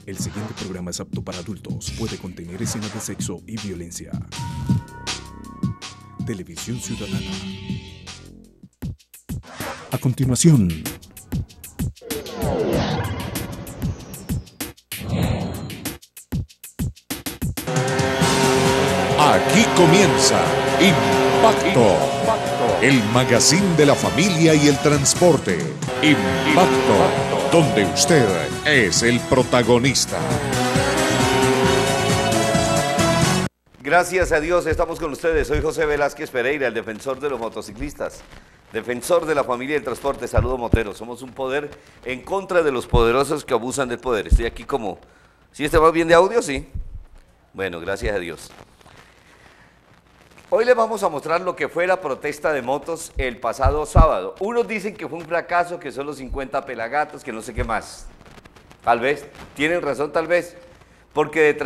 El siguiente programa es apto para adultos. Puede contener escenas de sexo y violencia. Televisión Ciudadana. A continuación. Aquí comienza Impacto, el magazine de la familia y el transporte. Impacto, donde usted es el protagonista. Gracias a Dios estamos con ustedes. Soy José Velázquez Pereira, el defensor de los motociclistas, defensor de la familia y el transporte. Saludo moteros. Somos un poder en contra de los poderosos que abusan del poder. Estoy aquí como... ¿Sí está más bien de audio? Sí. Bueno, gracias a Dios. Hoy les vamos a mostrar lo que fue la protesta de motos el pasado sábado. Unos dicen que fue un fracaso, que son los 50 pelagatos, que no sé qué más. Tal vez, tienen razón tal vez, porque de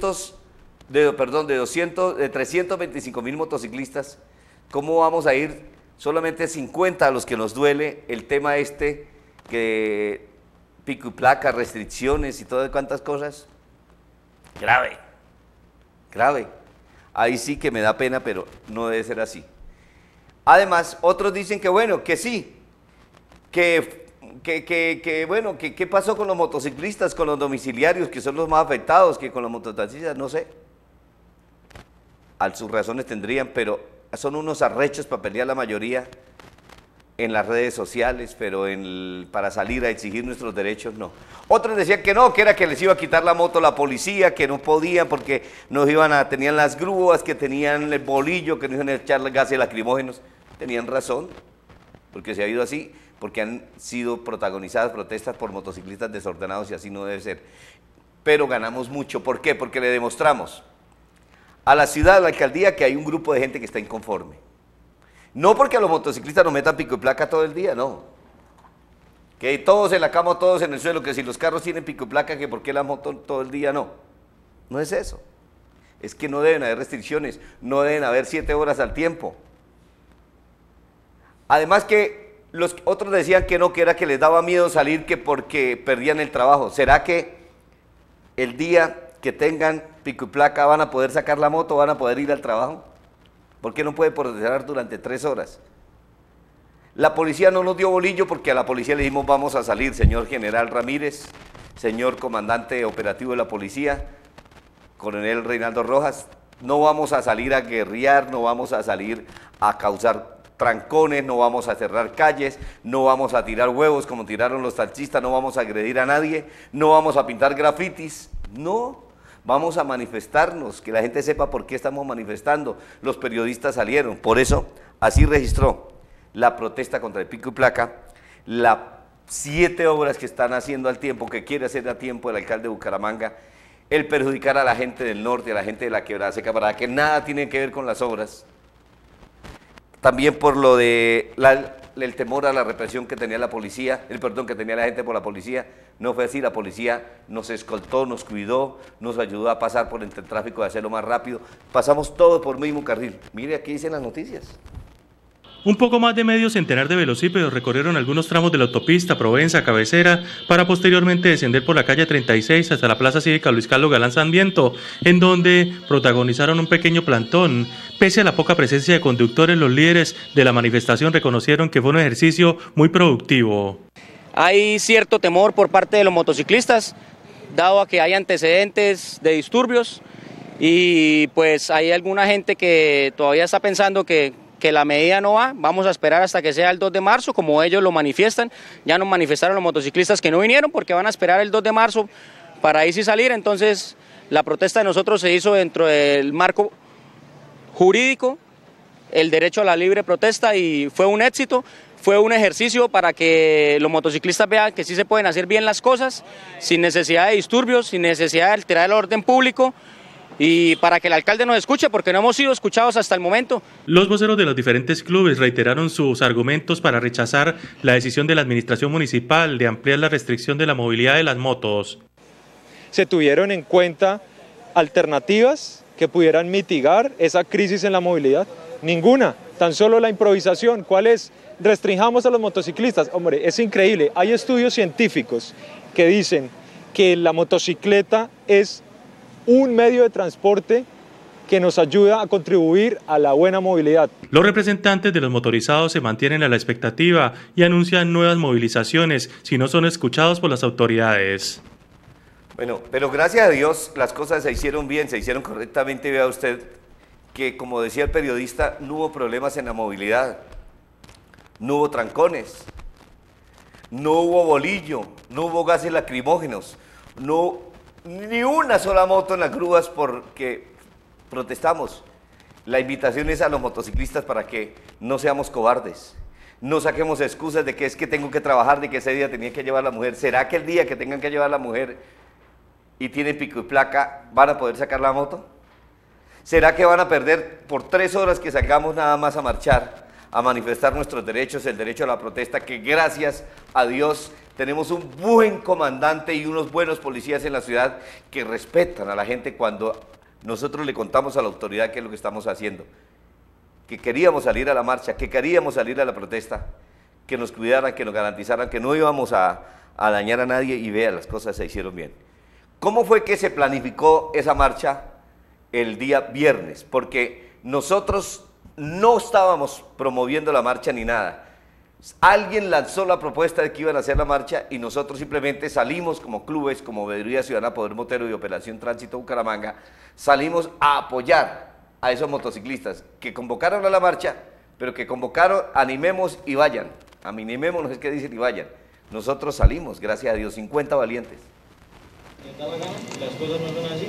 325.000 motociclistas, ¿cómo vamos a ir solamente 50 a los que nos duele el tema que pico y placa, restricciones y todas cuantas cosas? Grave, grave. Ahí sí que me da pena, pero no debe ser así. Además, otros dicen que bueno, que sí, bueno, que qué pasó con los motociclistas, con los domiciliarios, que son los más afectados, que con los mototaxistas, no sé. Sus razones tendrían, pero son unos arrechos para pelear la mayoría en las redes sociales, pero para salir a exigir nuestros derechos, no. Otros decían que no, que era que les iba a quitar la moto la policía, que no podían porque tenían las grúas, que tenían el bolillo, que no iban a echar gases lacrimógenos. Tenían razón, porque se ha ido así, porque han sido protagonizadas protestas por motociclistas desordenados y así no debe ser. Pero ganamos mucho, ¿por qué? Porque le demostramos a la ciudad, a la alcaldía, que hay un grupo de gente que está inconforme. No porque a los motociclistas nos metan pico y placa todo el día, no. Que todos en la cama, todos en el suelo, que si los carros tienen pico y placa, que por qué la moto todo el día, no. No es eso. Es que no deben haber restricciones, no deben haber 7 horas al tiempo. Además que los otros decían que no, que era que les daba miedo salir, que porque perdían el trabajo. ¿Será que el día que tengan pico y placa van a poder sacar la moto, van a poder ir al trabajo? ¿Por qué no puede protestar durante 3 horas? La policía no nos dio bolillo porque a la policía le dijimos vamos a salir, señor general Ramírez, señor comandante operativo de la policía, coronel Reinaldo Rojas, no vamos a salir a guerrear, no vamos a salir a causar trancones, no vamos a cerrar calles, no vamos a tirar huevos como tiraron los taxistas, no vamos a agredir a nadie, no vamos a pintar grafitis, no. Vamos a manifestarnos, que la gente sepa por qué estamos manifestando. Los periodistas salieron, por eso así registró la protesta contra el pico y placa, las 7 obras que están haciendo al tiempo, que quiere hacer a tiempo el alcalde de Bucaramanga, el perjudicar a la gente del norte, a la gente de la Quebrada Seca, para que nada tiene que ver con las obras. También por lo de el temor a la represión que tenía la policía, que tenía la gente por la policía. No fue así, la policía nos escoltó, nos cuidó, nos ayudó a pasar por entre el tráfico, a hacerlo más rápido. Pasamos todo por el mismo carril. Mire, aquí dicen las noticias. Un poco más de medio centenar de velocípedos recorrieron algunos tramos de la autopista Provenza-Cabecera para posteriormente descender por la calle 36 hasta la Plaza Cívica Luis Carlos Galán Sarmiento, en donde protagonizaron un pequeño plantón. Pese a la poca presencia de conductores, los líderes de la manifestación reconocieron que fue un ejercicio muy productivo. Hay cierto temor por parte de los motociclistas, dado a que hay antecedentes de disturbios y pues hay alguna gente que todavía está pensando que la medida no va. Vamos a esperar hasta que sea el 2 de marzo, como ellos lo manifiestan. Ya nos manifestaron los motociclistas que no vinieron porque van a esperar el 2 de marzo para ahí sí salir. Entonces la protesta de nosotros se hizo dentro del marco jurídico, el derecho a la libre protesta, y fue un éxito. Fue un ejercicio para que los motociclistas vean que sí se pueden hacer bien las cosas, sin necesidad de disturbios, sin necesidad de alterar el orden público, y para que el alcalde nos escuche, porque no hemos sido escuchados hasta el momento. Los voceros de los diferentes clubes reiteraron sus argumentos para rechazar la decisión de la administración municipal de ampliar la restricción de la movilidad de las motos. Se tuvieron en cuenta alternativas que pudieran mitigar esa crisis en la movilidad. Ninguna, tan solo la improvisación. ¿Cuál es? Restringamos a los motociclistas. Hombre, es increíble, hay estudios científicos que dicen que la motocicleta es un medio de transporte que nos ayuda a contribuir a la buena movilidad. Los representantes de los motorizados se mantienen a la expectativa y anuncian nuevas movilizaciones si no son escuchados por las autoridades. Bueno, pero gracias a Dios las cosas se hicieron bien, se hicieron correctamente. Vea usted que, como decía el periodista, no hubo problemas en la movilidad, no hubo trancones, no hubo bolillo, no hubo gases lacrimógenos, no ni una sola moto en las grúas porque protestamos. La invitación es a los motociclistas para que no seamos cobardes, no saquemos excusas de que es que tengo que trabajar, de que ese día tenía que llevar a la mujer. ¿Será que el día que tengan que llevar a la mujer y tienen pico y placa van a poder sacar la moto? ¿Será que van a perder por 3 horas que salgamos nada más a marchar, a manifestar nuestros derechos, el derecho a la protesta, que gracias a Dios tenemos un buen comandante y unos buenos policías en la ciudad que respetan a la gente cuando nosotros le contamos a la autoridad qué es lo que estamos haciendo, que queríamos salir a la marcha, que queríamos salir a la protesta, que nos cuidaran, que nos garantizaran que no íbamos a dañar a nadie, y vea, las cosas se hicieron bien. ¿Cómo fue que se planificó esa marcha el día viernes? Porque nosotros no estábamos promoviendo la marcha ni nada. Alguien lanzó la propuesta de que iban a hacer la marcha y nosotros simplemente salimos como clubes, como Veeduría Ciudadana Poder Motero y Operación Tránsito Bucaramanga, salimos a apoyar a esos motociclistas que convocaron a la marcha, pero que convocaron, animemos y vayan. Animémonos, es que dicen, y vayan. Nosotros salimos, gracias a Dios, 50 valientes. Las cosas no son así.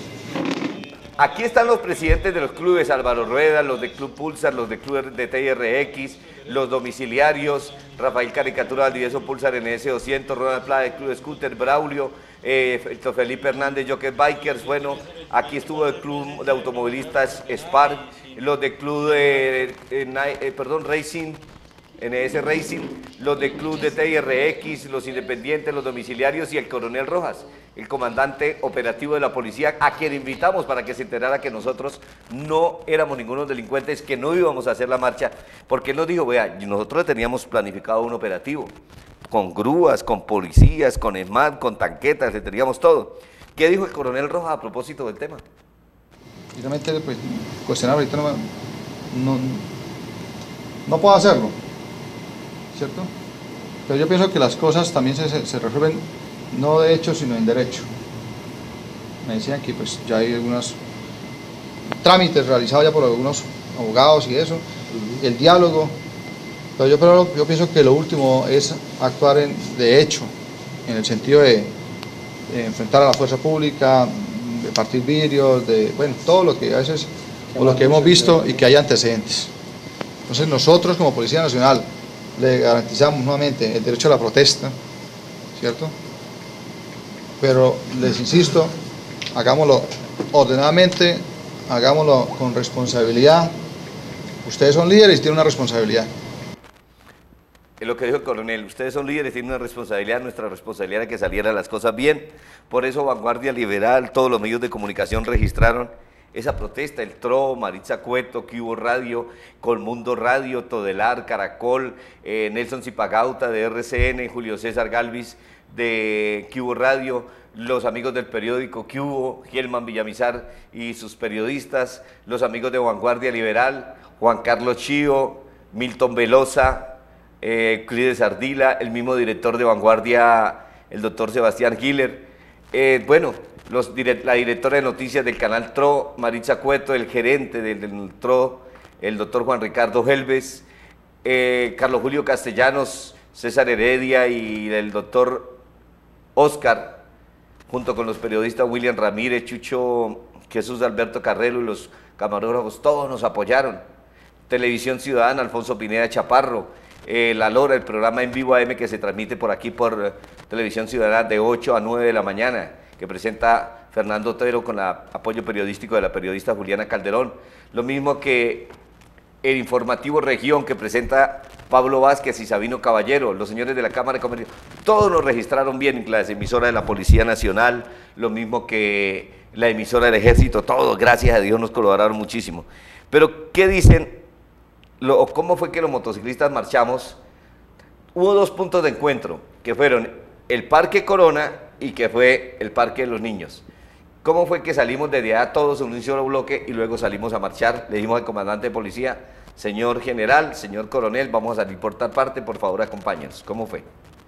Aquí están los presidentes de los clubes, Álvaro Rueda, los de Club Pulsar, los de Club de TRX, los domiciliarios, Rafael Caricatura Valdivieso Pulsar NS200, Ronald Plata de Club Scooter, Braulio, Felipe Hernández, Joker Bikers. Bueno, aquí estuvo el Club de Automovilistas Spark, los de Club Racing, NS Racing, los de Club de TRX, los independientes, los domiciliarios y el Coronel Rojas, el comandante operativo de la policía, a quien invitamos para que se enterara que nosotros no éramos ningunos delincuentes, que no íbamos a hacer la marcha, porque él nos dijo, vea, nosotros teníamos planificado un operativo, con grúas, con policías, con ESMAD, con tanquetas, le teníamos todo. ¿Qué dijo el Coronel Rojas a propósito del tema? Realmente, pues, cuestionar ahorita no puedo hacerlo, ¿cierto? Pero yo pienso que las cosas también se resuelven no de hecho, sino en derecho. Me decían que pues ya hay algunos trámites realizados ya por algunos abogados y eso, el diálogo, pero yo pienso que lo último es actuar de hecho, en el sentido de enfrentar a la fuerza pública, de partir vidrios, bueno, todo lo que a veces, o lo que hemos visto y que hay antecedentes. Entonces nosotros como Policía Nacional le garantizamos nuevamente el derecho a la protesta, ¿cierto? Pero les insisto, hagámoslo ordenadamente, hagámoslo con responsabilidad. Ustedes son líderes y tienen una responsabilidad. Es lo que dijo el coronel, ustedes son líderes, tienen una responsabilidad, nuestra responsabilidad era que salieran las cosas bien. Por eso Vanguardia Liberal, todos los medios de comunicación registraron esa protesta, el TRO, Maritza Cueto, Cubo Radio, Colmundo Radio, Todelar, Caracol, Nelson Zipagauta de RCN, Julio César Galvis de Cubo Radio, los amigos del periódico Cubo, Gielman Villamizar y sus periodistas, los amigos de Vanguardia Liberal, Juan Carlos Chío, Milton Velosa, Clides Ardila, el mismo director de Vanguardia, el doctor Sebastián Giller, bueno, la directora de noticias del canal TRO, Maritza Cueto, el gerente del TRO, el doctor Juan Ricardo Helves, Carlos Julio Castellanos, César Heredia y el doctor Oscar, junto con los periodistas William Ramírez, Chucho, Jesús Alberto Carrero y los camarógrafos, todos nos apoyaron. Televisión Ciudadana, Alfonso Pineda Chaparro, La Lora, el programa en vivo AM que se transmite por aquí por Televisión Ciudadana de 8 a 9 de la mañana, que presenta Fernando Otero con el apoyo periodístico de la periodista Juliana Calderón. Lo mismo que el informativo Región que presenta Pablo Vázquez y Sabino Caballero, los señores de la Cámara de Comercio, todos nos registraron bien, la emisora de la Policía Nacional, lo mismo que la emisora del Ejército, todos, gracias a Dios, nos colaboraron muchísimo. Pero, ¿qué dicen? ¿Cómo fue que los motociclistas marchamos? Hubo 2 puntos de encuentro, que fueron el Parque Corona y que fue el Parque de los Niños. ¿Cómo fue que salimos desde allá todos en un solo bloque y luego salimos a marchar? Le dijimos al comandante de policía, señor general, señor coronel, vamos a salir por tal parte, por favor acompáñenos. ¿Cómo fue?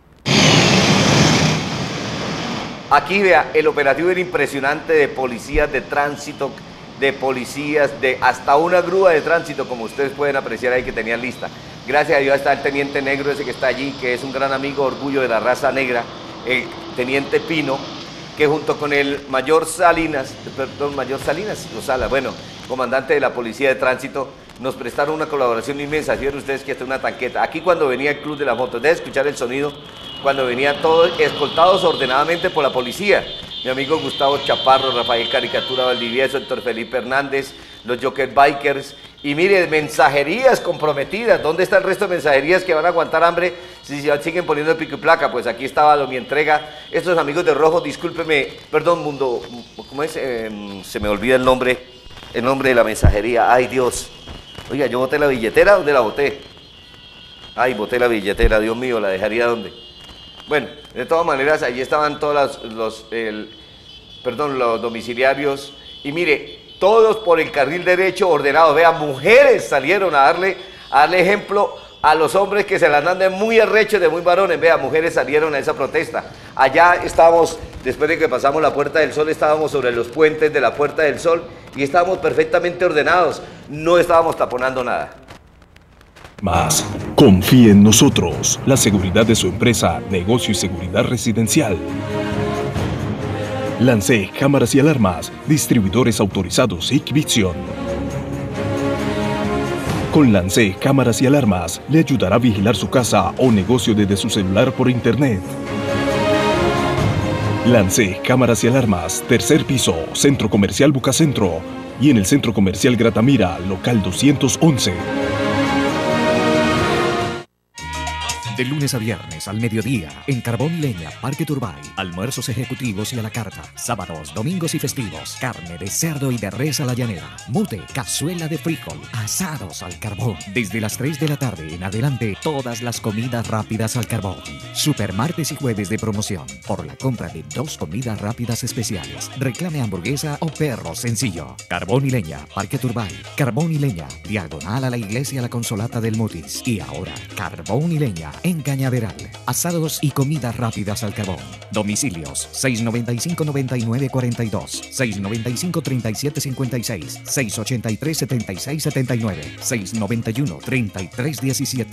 Aquí vea, el operativo era impresionante, de policías de tránsito, de policías, de hasta una grúa de tránsito, como ustedes pueden apreciar ahí que tenían lista. Gracias a Dios está el teniente negro ese que está allí, que es un gran amigo, orgullo de la raza negra, el teniente Pino, que junto con el mayor Salinas, Rosala, bueno, comandante de la policía de tránsito, nos prestaron una colaboración inmensa. Vieron ustedes que hasta una tanqueta. Aquí cuando venía el Club de las Motos, debe escuchar el sonido, cuando venían todos escoltados ordenadamente por la policía. Mi amigo Gustavo Chaparro, Rafael Caricatura Valdivieso, Héctor Felipe Hernández, los Joker Bikers, y mire, mensajerías comprometidas. ¿Dónde está el resto de mensajerías que van a aguantar hambre si siguen poniendo el pico y placa? Pues aquí estaba mi entrega. Estos amigos de rojo, discúlpeme, perdón, Mundo, ¿cómo es? Se me olvida el nombre de la mensajería. Ay, Dios. Oiga, yo boté la billetera, ¿dónde la boté? Ay, boté la billetera, Dios mío, ¿la dejaría dónde? Bueno, de todas maneras, allí estaban todos los domiciliarios, y mire, todos por el carril derecho ordenados. Vean, mujeres salieron a darle ejemplo a los hombres que se las dan de muy arrechos, de muy varones. Vean, mujeres salieron a esa protesta. Allá estábamos, después de que pasamos la Puerta del Sol, estábamos sobre los puentes de la Puerta del Sol y estábamos perfectamente ordenados, no estábamos taponando nada. Más, confíe en nosotros, la seguridad de su empresa, negocio y seguridad residencial. Lance Cámaras y Alarmas, distribuidores autorizados Hikvision. Con Lance Cámaras y Alarmas, le ayudará a vigilar su casa o negocio desde su celular por internet. Lance Cámaras y Alarmas, tercer piso, Centro Comercial Bucacentro, y en el Centro Comercial Gratamira, local 211. De lunes a viernes al mediodía, en Carbón y Leña, Parque Turbay. Almuerzos ejecutivos y a la carta. Sábados, domingos y festivos. Carne de cerdo y de res a la llanera. Mute, cazuela de frijol. Asados al carbón. Desde las 3 de la tarde en adelante, todas las comidas rápidas al carbón. Super martes y jueves de promoción. Por la compra de 2 comidas rápidas especiales. Reclame hamburguesa o perro sencillo. Carbón y Leña, Parque Turbay. Carbón y Leña, diagonal a la iglesia La Consolata del Mutis. Y ahora, Carbón y Leña en Cañaveral. Asados y comidas rápidas al carbón. Domicilios 695-9942, 695-3756, 683-7679, 691-3317.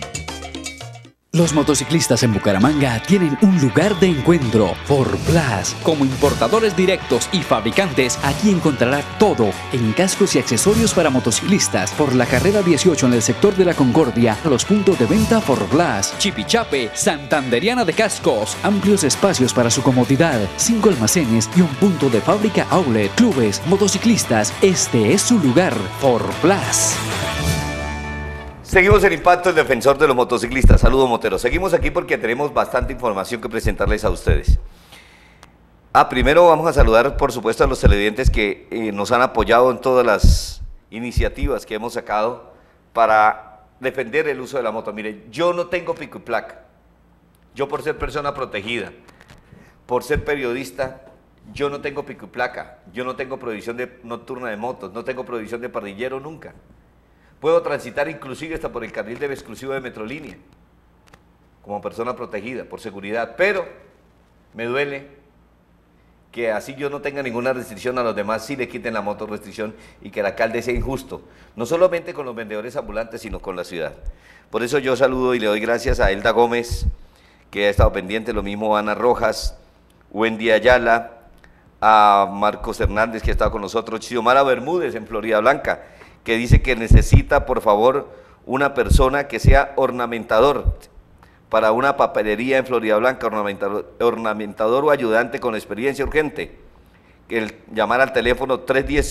Los motociclistas en Bucaramanga tienen un lugar de encuentro, Forblas. Como importadores directos y fabricantes, aquí encontrará todo en cascos y accesorios para motociclistas. Por la carrera 18 en el sector de la Concordia, los puntos de venta Forblas, Chipichape, Santanderiana de Cascos. Amplios espacios para su comodidad, 5 almacenes y un punto de fábrica outlet. Clubes, motociclistas, este es su lugar, Forblas. Seguimos en Impacto, el defensor de los motociclistas. Saludos, moteros. Seguimos aquí porque tenemos bastante información que presentarles a ustedes. Primero vamos a saludar, por supuesto, a los televidentes que nos han apoyado en todas las iniciativas que hemos sacado para defender el uso de la moto. Mire, yo no tengo pico y placa. Yo, por ser persona protegida, por ser periodista, yo no tengo pico y placa. Yo no tengo prohibición nocturna de motos, no tengo prohibición de parrillero nunca. Puedo transitar inclusive hasta por el carril de exclusivo de Metrolínea, como persona protegida, por seguridad, pero me duele que así yo no tenga ninguna restricción, a los demás sí le quiten la moto restricción y que el alcalde sea injusto, no solamente con los vendedores ambulantes, sino con la ciudad. Por eso yo saludo y le doy gracias a Elda Gómez, que ha estado pendiente, lo mismo a Ana Rojas, Wendy Ayala, a Marcos Hernández, que ha estado con nosotros, Xiomara Bermúdez en Florida Blanca, que dice que necesita, por favor, una persona que sea ornamentador para una papelería en Florida Blanca, ornamentador o ayudante con experiencia urgente. Llamar al teléfono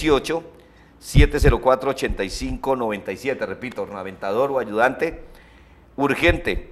318-704-8597, repito, ornamentador o ayudante urgente,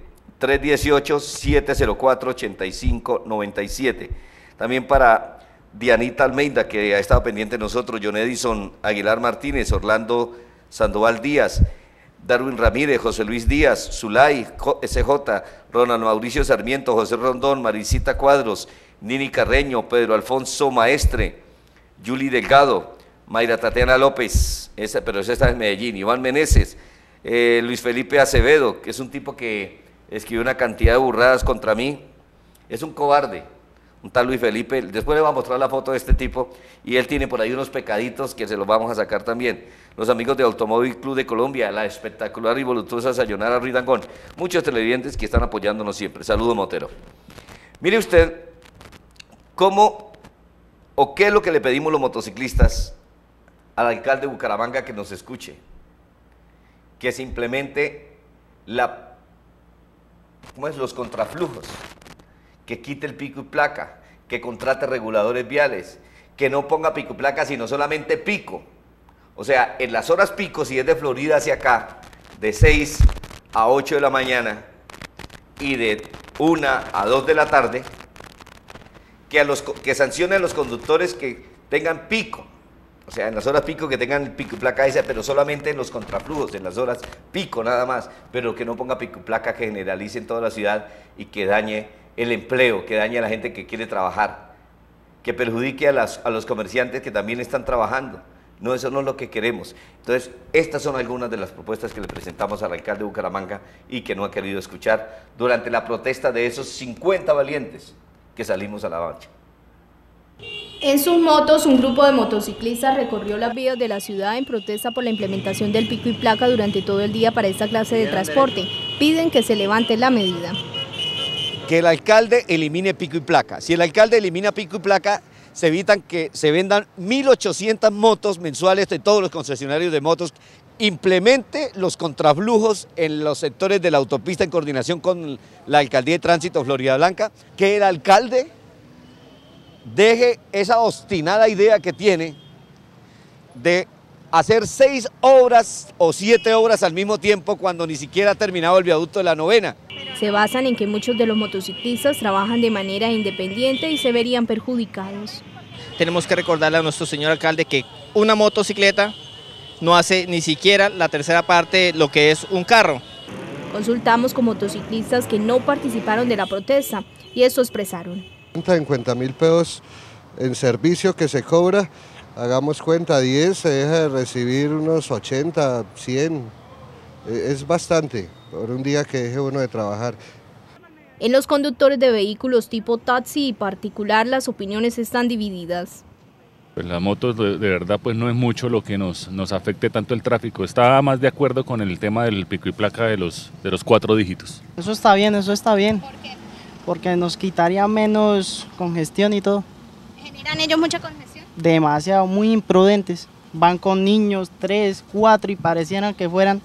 318-704-8597. También para Dianita Almeida, que ha estado pendiente de nosotros, John Edison Aguilar Martínez, Orlando Sandoval Díaz, Darwin Ramírez, José Luis Díaz, Zulay, SJ, Ronald Mauricio Sarmiento, José Rondón, Marisita Cuadros, Nini Carreño, Pedro Alfonso Maestre, Yuli Delgado, Mayra Tatiana López, pero esa está en Medellín, Iván Meneses, Luis Felipe Acevedo, que es un tipo que escribió una cantidad de burradas contra mí, es un cobarde, un tal Luis Felipe. Después le voy a mostrar la foto de este tipo, y él tiene por ahí unos pecaditos que se los vamos a sacar también. Los amigos de Automóvil Club de Colombia, la espectacular y voluptuosa Sayonara Ruidangón, muchos televidentes que están apoyándonos siempre. Saludos, Motero. Mire usted cómo o qué es lo que le pedimos los motociclistas al alcalde de Bucaramanga que nos escuche, que se implemente los contraflujos, que quite el pico y placa, que contrate reguladores viales, que no ponga pico y placa, sino solamente pico. O sea, en las horas pico, si es de Florida hacia acá, de 6 a 8 de la mañana y de 1 a 2 de la tarde, que sancione a los conductores que tengan pico. O sea, en las horas pico que tengan el pico y placa esa, pero solamente en los contraflujos, en las horas pico nada más, pero que no ponga pico y placa que generalice en toda la ciudad y que dañe el empleo, que dañe a la gente que quiere trabajar, que perjudique a los comerciantes que también están trabajando. No, eso no es lo que queremos. Entonces, estas son algunas de las propuestas que le presentamos al alcalde de Bucaramanga y que no ha querido escuchar durante la protesta de esos 50 valientes que salimos a la marcha. En sus motos, un grupo de motociclistas recorrió las vías de la ciudad en protesta por la implementación del pico y placa durante todo el día para esta clase de transporte. Piden que se levante la medida. Que el alcalde elimine pico y placa. Si el alcalde elimina pico y placa, se evitan que se vendan 1.800 motos mensuales de todos los concesionarios de motos. Implemente los contraflujos en los sectores de la autopista en coordinación con la Alcaldía de Tránsito Florida Blanca. Que el alcalde deje esa obstinada idea que tiene de hacer 6 obras o 7 obras al mismo tiempo cuando ni siquiera ha terminado el viaducto de la Novena. Se basan en que muchos de los motociclistas trabajan de manera independiente y se verían perjudicados. Tenemos que recordarle a nuestro señor alcalde que una motocicleta no hace ni siquiera la tercera parte de lo que es un carro. Consultamos con motociclistas que no participaron de la protesta y esto expresaron. 50.000 pesos en servicio que se cobra, hagamos cuenta, 10 se deja de recibir unos 80, 100, es bastante por un día que deje uno de trabajar. En los conductores de vehículos tipo taxi y particular las opiniones están divididas. Pues las motos de verdad pues no es mucho lo que nos afecte tanto el tráfico. Estaba más de acuerdo con el tema del pico y placa de los 4 dígitos. Eso está bien, eso está bien. ¿Por qué? Porque nos quitaría menos congestión y todo. ¿Generan ellos mucha congestión? Demasiado, muy imprudentes. Van con niños, 3, 4 y parecieran que fueran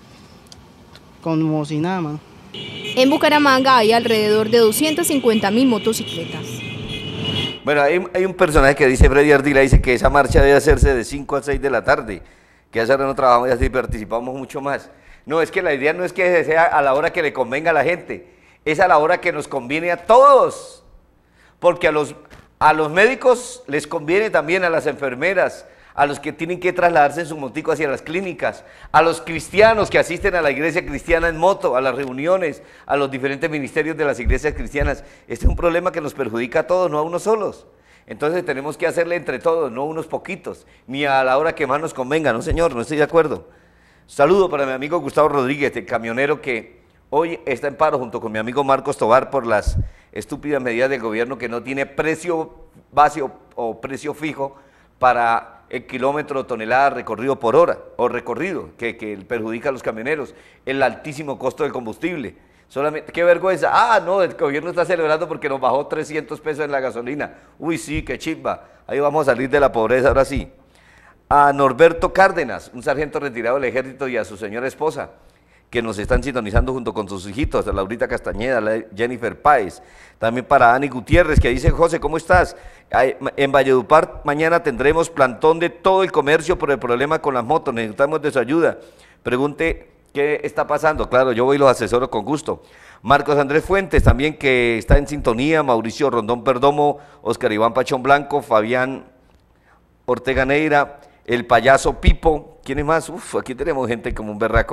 como si nada más. En Bucaramanga hay alrededor de 250.000 motocicletas. Bueno, hay un personaje que dice, Freddy Ardila, dice que esa marcha debe hacerse de 5 a 6 de la tarde, que a esa hora no trabajamos y así participamos mucho más. No, es que la idea no es que sea a la hora que le convenga a la gente, es a la hora que nos conviene a todos, porque a los médicos les conviene también, a las enfermeras, a los que tienen que trasladarse en su motico hacia las clínicas, a los cristianos que asisten a la iglesia cristiana en moto, a las reuniones, a los diferentes ministerios de las iglesias cristianas. Este es un problema que nos perjudica a todos, no a unos solos. Entonces tenemos que hacerle entre todos, no unos poquitos, ni a la hora que más nos convenga. No, señor, no estoy de acuerdo. Saludo para mi amigo Gustavo Rodríguez, el camionero que hoy está en paro junto con mi amigo Marcos Tobar por las estúpidas medidas del gobierno que no tiene precio base o precio fijo para el kilómetro, tonelada recorrido por hora, o recorrido, que perjudica a los camioneros, el altísimo costo del combustible. Solamente, qué vergüenza, no, el gobierno está celebrando porque nos bajó 300 pesos en la gasolina. Uy, sí, qué chimba, ahí vamos a salir de la pobreza, ahora sí. A Norberto Cárdenas, un sargento retirado del ejército, y a su señora esposa, que nos están sintonizando junto con sus hijitos, a Laurita Castañeda, a Jennifer Páez, también para Ani Gutiérrez, que dice, José, ¿cómo estás? En Valledupar mañana tendremos plantón de todo el comercio por el problema con las motos, necesitamos de su ayuda. Pregunte qué está pasando, claro, yo voy y los asesoro con gusto. Marcos Andrés Fuentes, también que está en sintonía, Mauricio Rondón Perdomo, Oscar Iván Pachón Blanco, Fabián Ortega Neira, el payaso Pipo, ¿quién es más? Aquí tenemos gente como un berraco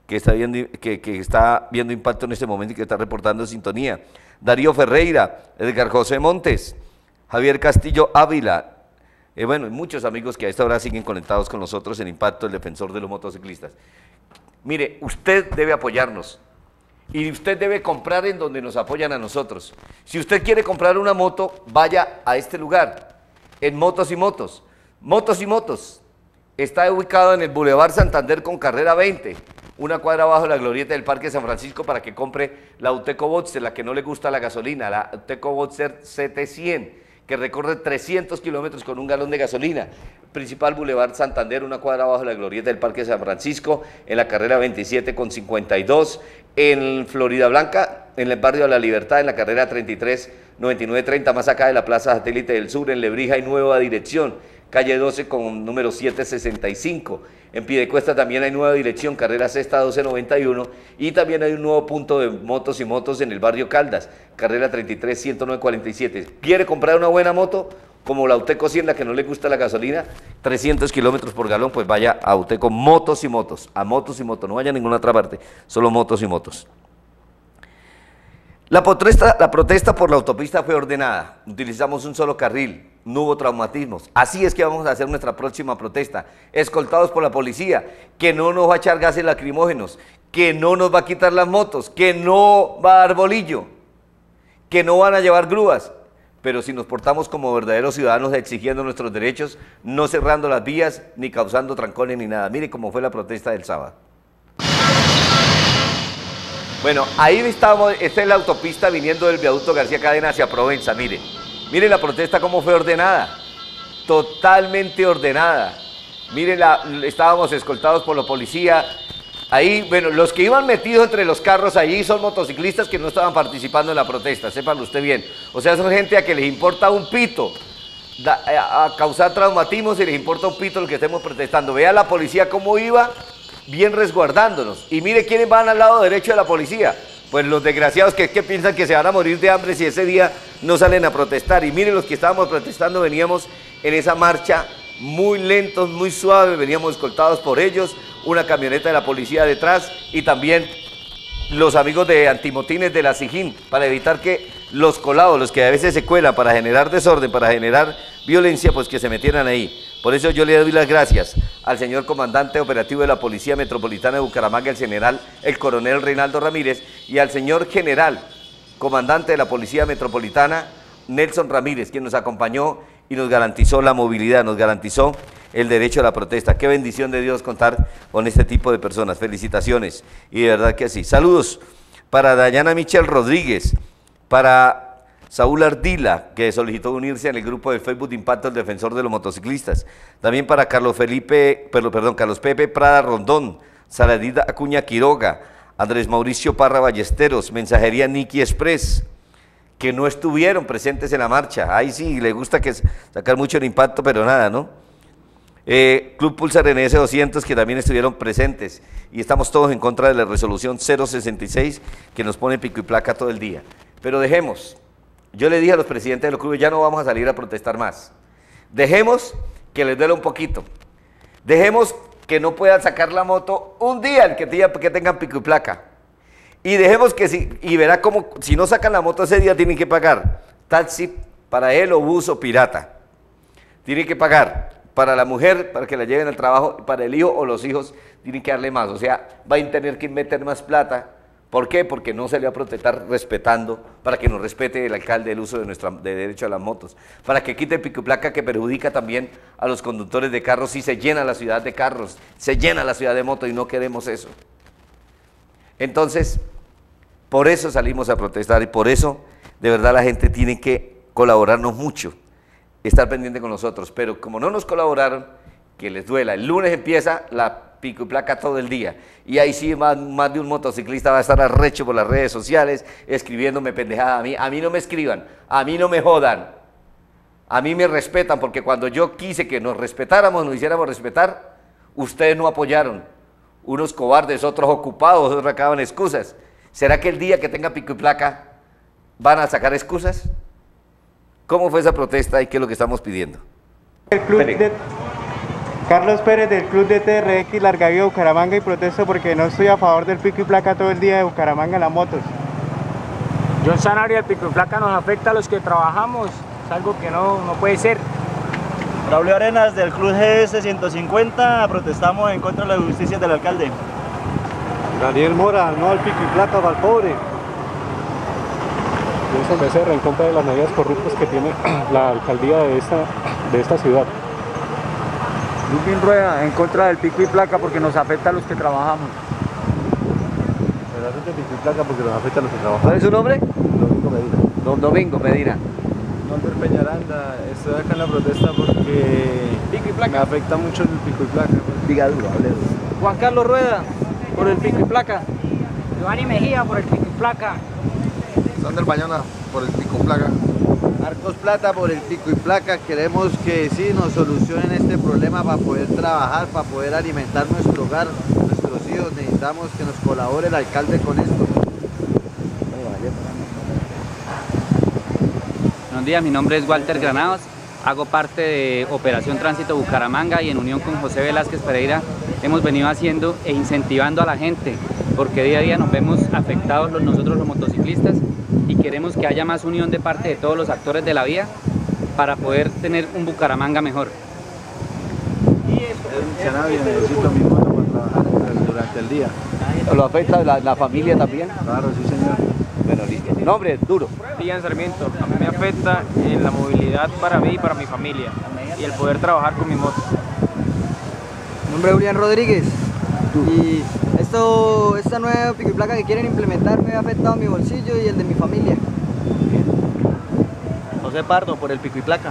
que está viendo impacto en este momento y que está reportando sintonía. Darío Ferreira, Edgar José Montes, Javier Castillo Ávila, bueno, y muchos amigos que a esta hora siguen conectados con nosotros en Impacto, el defensor de los motociclistas. Mire, usted debe apoyarnos y usted debe comprar en donde nos apoyan a nosotros. Si usted quiere comprar una moto, vaya a este lugar, en Motos y Motos. Motos y Motos está ubicado en el Boulevard Santander con carrera 20, una cuadra abajo de la glorieta del Parque San Francisco, para que compre la Uteco Boxster, la que no le gusta la gasolina, la Uteco Boxster CT100, que recorre 300 kilómetros con un galón de gasolina. Principal Boulevard Santander, una cuadra abajo de la glorieta del Parque San Francisco, en la carrera 27 con 52, en Florida Blanca, en el barrio de La Libertad, en la carrera 33, 9930, más acá de la Plaza Satélite del Sur, en Lebrija y Nueva Dirección, calle 12 con número 765. En Piedecuesta también hay nueva dirección, carrera sexta 1291, y también hay un nuevo punto de Motos y Motos en el barrio Caldas, carrera 33 10947. ¿Quiere comprar una buena moto? Como la Uteco 100, la que no le gusta la gasolina, 300 kilómetros por galón, pues vaya a Uteco Motos y Motos, a Motos y Motos, no vaya a ninguna otra parte, solo Motos y Motos. La protesta por la autopista fue ordenada, utilizamos un solo carril, no hubo traumatismos. Así es que vamos a hacer nuestra próxima protesta, escoltados por la policía, que no nos va a echar gases lacrimógenos, que no nos va a quitar las motos, que no va a dar bolillo, que no van a llevar grúas, pero si nos portamos como verdaderos ciudadanos exigiendo nuestros derechos, no cerrando las vías, ni causando trancones ni nada. Mire cómo fue la protesta del sábado. Bueno, ahí estamos, esta es la autopista viniendo del viaducto García Cadena hacia Provenza, mire la protesta cómo fue ordenada, totalmente ordenada. Mire, estábamos escoltados por la policía, ahí, bueno, los que iban metidos entre los carros allí son motociclistas que no estaban participando en la protesta, sépanlo usted bien, o sea, son gente a que les importa un pito, a causar traumatismos y les importa un pito lo que estemos protestando. Vea la policía cómo iba, bien resguardándonos. Y mire quiénes van al lado derecho de la policía. Pues los desgraciados que piensan que se van a morir de hambre si ese día no salen a protestar. Y miren, los que estábamos protestando veníamos en esa marcha muy lentos, muy suaves, veníamos escoltados por ellos, una camioneta de la policía detrás y también los amigos de antimotines de la SIJIN, para evitar que los colados, los que a veces se cuelan para generar desorden, para generar violencia, pues que se metieran ahí. Por eso yo le doy las gracias al señor comandante operativo de la Policía Metropolitana de Bucaramanga, el coronel Reinaldo Ramírez, y al señor general comandante de la Policía Metropolitana, Nelson Ramírez, quien nos acompañó y nos garantizó la movilidad, nos garantizó el derecho a la protesta. Qué bendición de Dios contar con este tipo de personas. Felicitaciones, y de verdad que sí. Saludos para Dayana Michel Rodríguez, para Saúl Ardila, que solicitó unirse en el grupo de Facebook de Impacto, el defensor de los motociclistas. También para Carlos Pepe Prada Rondón, Saladita Acuña Quiroga, Andrés Mauricio Parra Ballesteros, Mensajería Niki Express, que no estuvieron presentes en la marcha. Ahí sí, le gusta que sacar mucho el impacto, pero nada, ¿no? Club Pulsar NS 200, que también estuvieron presentes, y estamos todos en contra de la resolución 066, que nos pone pico y placa todo el día. Pero dejemos, yo le dije a los presidentes de los clubes, ya no vamos a salir a protestar más. Dejemos que les duela un poquito. Dejemos que no puedan sacar la moto un día el que tengan pico y placa. Y dejemos que, y verá cómo, si no sacan la moto ese día, tienen que pagar taxi para él o bus o pirata. Tienen que pagar para la mujer, para que la lleven al trabajo, para el hijo o los hijos, tienen que darle más. O sea, va a tener que meter más plata. ¿Por qué? Porque no se le va a protestar respetando, para que nos respete el alcalde el uso de derecho a las motos, para que quite el pico y placa que perjudica también a los conductores de carros, y se llena la ciudad de carros, se llena la ciudad de motos, y no queremos eso. Entonces, por eso salimos a protestar, y por eso de verdad la gente tiene que colaborarnos mucho, estar pendiente con nosotros, pero como no nos colaboraron, que les duela. El lunes empieza la pico y placa todo el día, y ahí sí más de un motociclista va a estar arrecho por las redes sociales, escribiéndome pendejada a mí no me escriban, a mí no me jodan, a mí me respetan, porque cuando yo quise que nos respetáramos, nos hiciéramos respetar, ustedes no apoyaron, unos cobardes, otros ocupados, otros acaban excusas. ¿Será que el día que tenga pico y placa van a sacar excusas? ¿Cómo fue esa protesta y qué es lo que estamos pidiendo? El club Carlos Pérez del Club de TRX Larga Vida Bucaramanga y protesto porque no estoy a favor del pico y placa todo el día de Bucaramanga en las motos. John Sanabria, el pico y placa nos afecta a los que trabajamos, es algo que no puede ser. Braulio Arenas del Club GS 150, protestamos en contra de la justicia del alcalde. Daniel Mora, no al pico y placa para el pobre. Wilson Becerra, en contra de las medidas corruptas que tiene la alcaldía de esta ciudad. Lupin Rueda, en contra del pico y placa porque nos afecta a los que trabajamos. Del pico y placa porque nos afecta a los que trabajamos. ¿Cuál es su nombre? Domingo Medina. Don Domingo Medina. Walter Peñaranda, estoy acá en la protesta porque pico y placa. Me afecta mucho el pico y placa. Diga duro, hable duro. Juan Carlos Rueda, por el pico y placa. Giovanni Mejía, por el pico y placa. Sander Bañana, por el pico y placa. Marcos Plata, por el pico y placa. Queremos que sí nos solucionen este problema para poder trabajar, para poder alimentar nuestro hogar, nuestros hijos. Necesitamos que nos colabore el alcalde con esto. Buenos días, mi nombre es Walter Granados, hago parte de Operación Tránsito Bucaramanga y en unión con José Velázquez Pereira hemos venido haciendo e incentivando a la gente porque día a día nos vemos afectados nosotros los motociclistas y queremos que haya más unión de parte de todos los actores de la vía para poder tener un Bucaramanga mejor. Necesito mi moto para trabajar durante el día. ¿Lo afecta la familia también? Claro, sí señor. Bueno, listo. Nombre, duro. Díaz Sarmiento, a mí me afecta en la movilidad para mí y para mi familia y el poder trabajar con mi moto. Mi nombre es Julián Rodríguez y esta nueva pico y placa que quieren implementar me ha afectado a mi bolsillo y el de mi familia. José Pardo, por el pico y placa.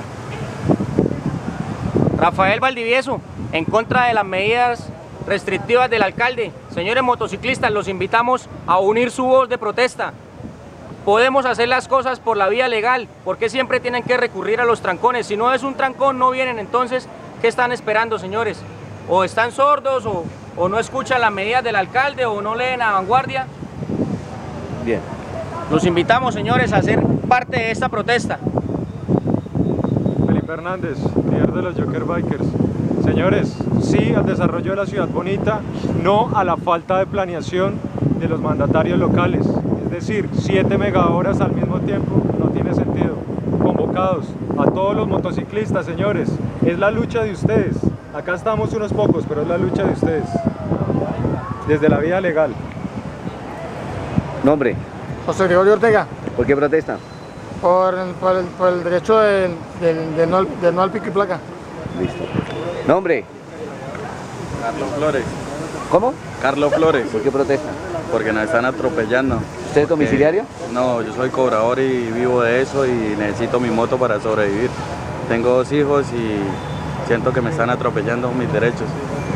Rafael Valdivieso, en contra de las medidas restrictivas del alcalde. Señores motociclistas, los invitamos a unir su voz de protesta. Podemos hacer las cosas por la vía legal, ¿por qué siempre tienen que recurrir a los trancones? Si no es un trancón, no vienen, entonces, ¿qué están esperando, señores? O están sordos, o no escuchan las medidas del alcalde, o no leen a vanguardia. Bien. Los invitamos, señores, a ser parte de esta protesta. Felipe Hernández, líder de los Joker Bikers. Señores, sí al desarrollo de la ciudad bonita, no a la falta de planeación de los mandatarios locales. Es decir, 7 megahoras al mismo tiempo no tiene sentido. Convocados a todos los motociclistas, señores, es la lucha de ustedes. Acá estamos unos pocos, pero es la lucha de ustedes. Desde la vía legal. Nombre. José Gregorio Ortega. ¿Por qué protesta? Por el derecho de no al pico y placa. Listo. Nombre. Carlos Flores. ¿Cómo? Carlos Flores. ¿Por qué protesta? Porque nos están atropellando. ¿Usted es domiciliario? No, yo soy cobrador y vivo de eso y necesito mi moto para sobrevivir. Tengo 2 hijos y siento que me están atropellando mis derechos.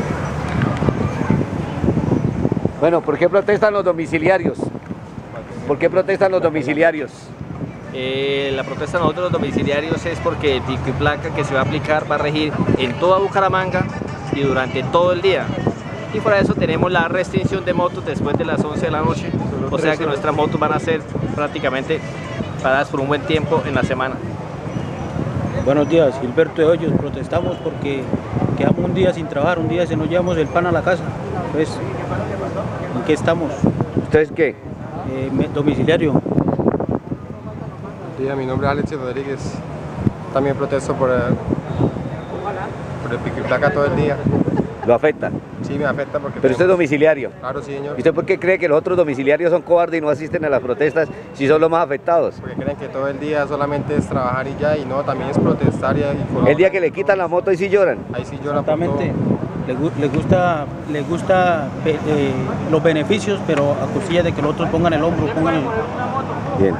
Bueno, ¿por qué protestan los domiciliarios? ¿Por qué protestan los domiciliarios? La protesta de nosotros los domiciliarios es porque el pico y placa que se va a aplicar va a regir en toda Bucaramanga y durante todo el día. Y para eso tenemos la restricción de motos después de las 11 de la noche, o sea que nuestras motos van a ser prácticamente paradas por un buen tiempo en la semana. Buenos días, Gilberto de Hoyos, protestamos porque quedamos un día sin trabajar, un día se nos llevamos el pan a la casa. Pues, ¿en qué estamos? ¿Ustedes qué? Domiciliario. Buen día, mi nombre es Alexis Rodríguez. También protesto por el pico y placa todo el día. ¿Lo afecta? Sí, me afecta porque... ¿Pero usted es domiciliario? Claro, sí, señor. ¿Y usted por qué cree que los otros domiciliarios son cobardes y no asisten a las protestas si son los más afectados? Porque creen que todo el día solamente es trabajar y ya, y no, también es protestar y el día que le quitan la moto, ahí sí lloran. Ahí sí lloran. Exactamente. Les gusta los beneficios, pero a costillas de que los otros pongan el hombro, Bien.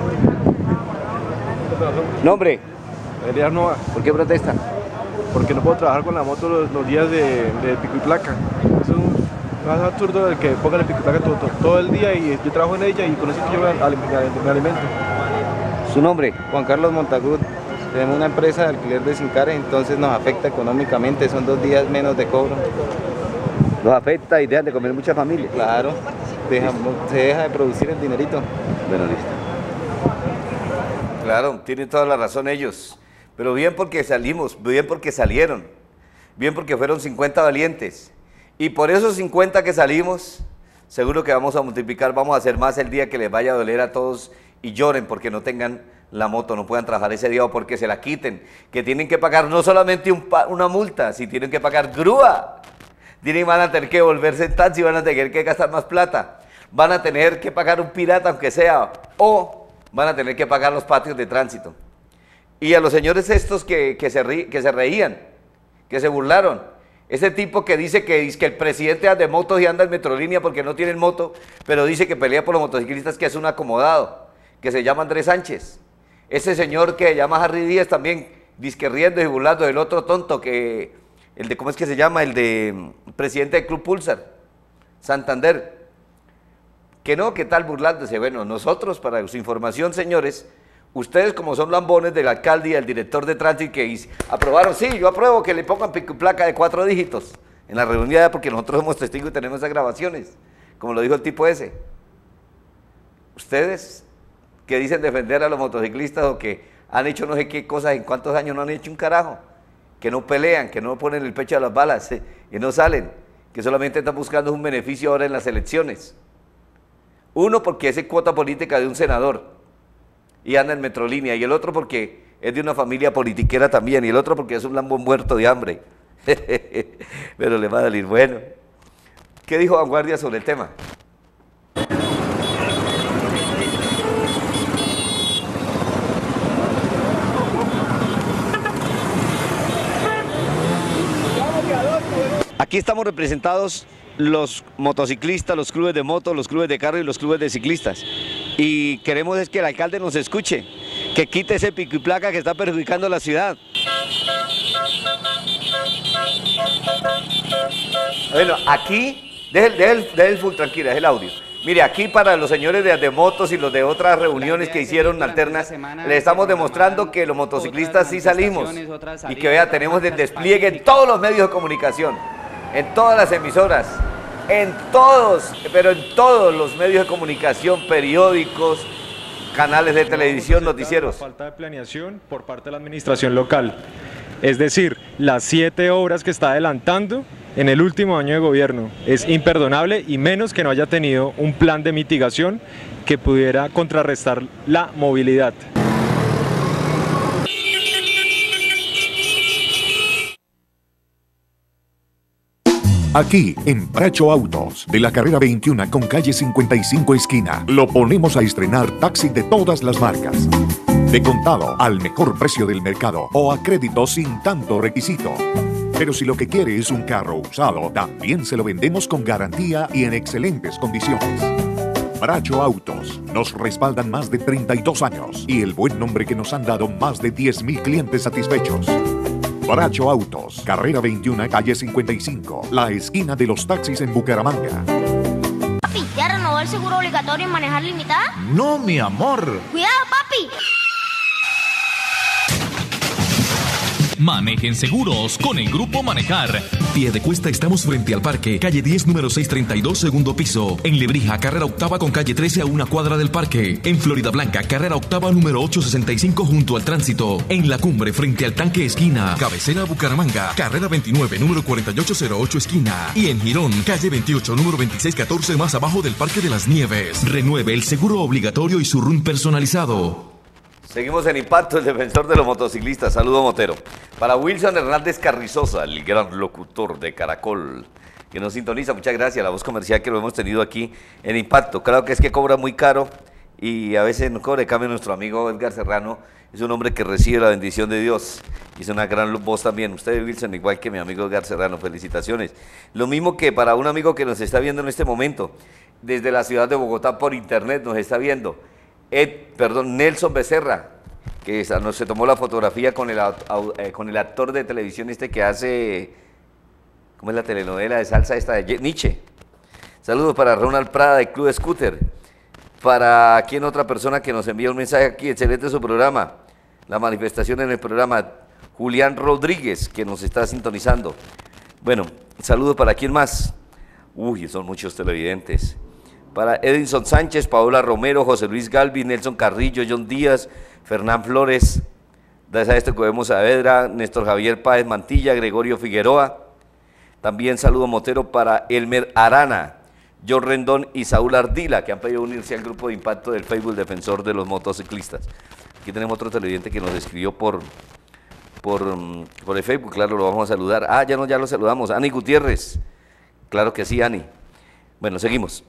¿Nombre? Elías Nova. ¿Por qué protesta? Porque no puedo trabajar con la moto los días de pico y placa. Es un absurdo el que pongan el pico y placa todo el día y yo trabajo en ella y con eso yo me alimento. ¿Su nombre? Juan Carlos Montagut. Tenemos una empresa de alquiler de Sincares, entonces nos afecta económicamente, son 2 días menos de cobro. ¿Los afecta y dejan de comer mucha familia? Claro, se deja de producir el dinerito. Bueno, listo. Claro, tienen toda la razón ellos. Pero bien porque salimos, bien porque salieron. bien porque fueron 50 valientes. Y por esos 50 que salimos, seguro que vamos a multiplicar, vamos a hacer más el día que les vaya a doler a todos y lloren porque no tengan la moto, no puedan trabajar ese día o porque se la quiten, que tienen que pagar no solamente una multa, si tienen que pagar grúa, van a tener que volverse en taxi, van a tener que gastar más plata, van a tener que pagar un pirata aunque sea, o van a tener que pagar los patios de tránsito. Y a los señores estos que se reían, que se burlaron, ese tipo que dice que el presidente anda de motos y anda en Metrolínea porque no tiene moto, pero dice que pelea por los motociclistas, que es un acomodado, que se llama Andrés Sánchez. Ese señor que se llama Harry Díaz también, disque riendo y burlando del otro tonto, que el de, ¿cómo es que se llama? El de presidente del Club Pulsar, Santander. Que no, ¿qué tal burlándose? Bueno, nosotros, para su información, señores, ustedes como son lambones del alcalde y del director de tránsito que aprobaron, sí, yo apruebo que le pongan pico y placa de 4 dígitos en la reunión, porque nosotros somos testigos y tenemos esas grabaciones, como lo dijo el tipo ese. Ustedes que dicen defender a los motociclistas o que han hecho no sé qué cosas, en cuántos años no han hecho un carajo, que no pelean, que no ponen el pecho a las balas, que no salen, que solamente están buscando un beneficio ahora en las elecciones. Uno porque es cuota política de un senador y anda en Metrolínea, y el otro porque es de una familia politiquera también, y el otro porque es un lambón muerto de hambre. Pero le va a salir bueno. ¿Qué dijo Vanguardia sobre el tema? Aquí estamos representados los motociclistas, los clubes de moto, los clubes de carro y los clubes de ciclistas. Y queremos es que el alcalde nos escuche, que quite ese pico y placa que está perjudicando a la ciudad. Bueno, aquí, deje el full, tranquila, es el audio. Mire, aquí para los señores de motos y los de otras reuniones que hicieron alternas, les estamos demostrando que los motociclistas sí salimos. Y que vea, tenemos el despliegue en todos los medios de comunicación, en todas las emisoras, en todos, pero en todos los medios de comunicación, periódicos, canales de televisión, noticieros. Falta de planeación por parte de la administración local. Es decir, las 7 obras que está adelantando en el último año de gobierno. Es imperdonable, y menos que no haya tenido un plan de mitigación que pudiera contrarrestar la movilidad. Aquí, en Bracho Autos, de la carrera 21 con calle 55 esquina, lo ponemos a estrenar taxi de todas las marcas. De contado, al mejor precio del mercado, o a crédito sin tanto requisito. Pero si lo que quiere es un carro usado, también se lo vendemos con garantía y en excelentes condiciones. Bracho Autos, nos respaldan más de 32 años y el buen nombre que nos han dado más de 10.000 clientes satisfechos. Bracho Autos, carrera 21, calle 55, la esquina de los taxis en Bucaramanga. Papi, ¿ya renovó el seguro obligatorio en manejar limitada? No, mi amor. ¡Cuidado, papi! Manejen seguros con el Grupo Manejar. Piedecuesta, estamos frente al parque, calle 10, número 632, segundo piso. En Lebrija, carrera octava con calle 13 a una cuadra del parque. En Florida Blanca, carrera octava, número 865 junto al tránsito. En La Cumbre, frente al tanque esquina. Cabecera Bucaramanga, carrera 29, número 4808 esquina. Y en Girón, calle 28, número 2614 más abajo del Parque de las Nieves. Renueve el seguro obligatorio y su RUN personalizado. Seguimos en Impacto, el defensor de los motociclistas. Saludo, Motero. Para Wilson Hernández Carrizosa, el gran locutor de Caracol, que nos sintoniza. Muchas gracias, la voz comercial que lo hemos tenido aquí en Impacto. Claro que es que cobra muy caro y a veces no cobra. En cambio, nuestro amigo Edgar Serrano es un hombre que recibe la bendición de Dios. Y es una gran voz también. Usted, Wilson, igual que mi amigo Edgar Serrano, felicitaciones. Lo mismo que para un amigo que nos está viendo en este momento, desde la ciudad de Bogotá por internet nos está viendo. Nelson Becerra, que se tomó la fotografía con el actor de televisión que hace, ¿cómo es la telenovela de salsa esta de Nietzsche? Saludos para Ronald Prada de Club Scooter. Para quien otra persona que nos envía un mensaje aquí, excelente su programa, la manifestación en el programa, Julián Rodríguez, que nos está sintonizando. Bueno, saludos para quién más. Uy, son muchos televidentes. Para Edinson Sánchez, Paola Romero, José Luis Galvi, Nelson Carrillo, John Díaz, Fernán Flores, Gracias a esto que vemos a Vedra, Néstor Javier Páez Mantilla, Gregorio Figueroa. También saludo motero para Elmer Arana, John Rendón y Saúl Ardila, que han pedido unirse al grupo de impacto del Facebook Defensor de los Motociclistas. Aquí tenemos otro televidente que nos escribió por el Facebook, claro, lo vamos a saludar. Ah, ya lo saludamos. Ani Gutiérrez. Claro que sí, Ani. Bueno, seguimos.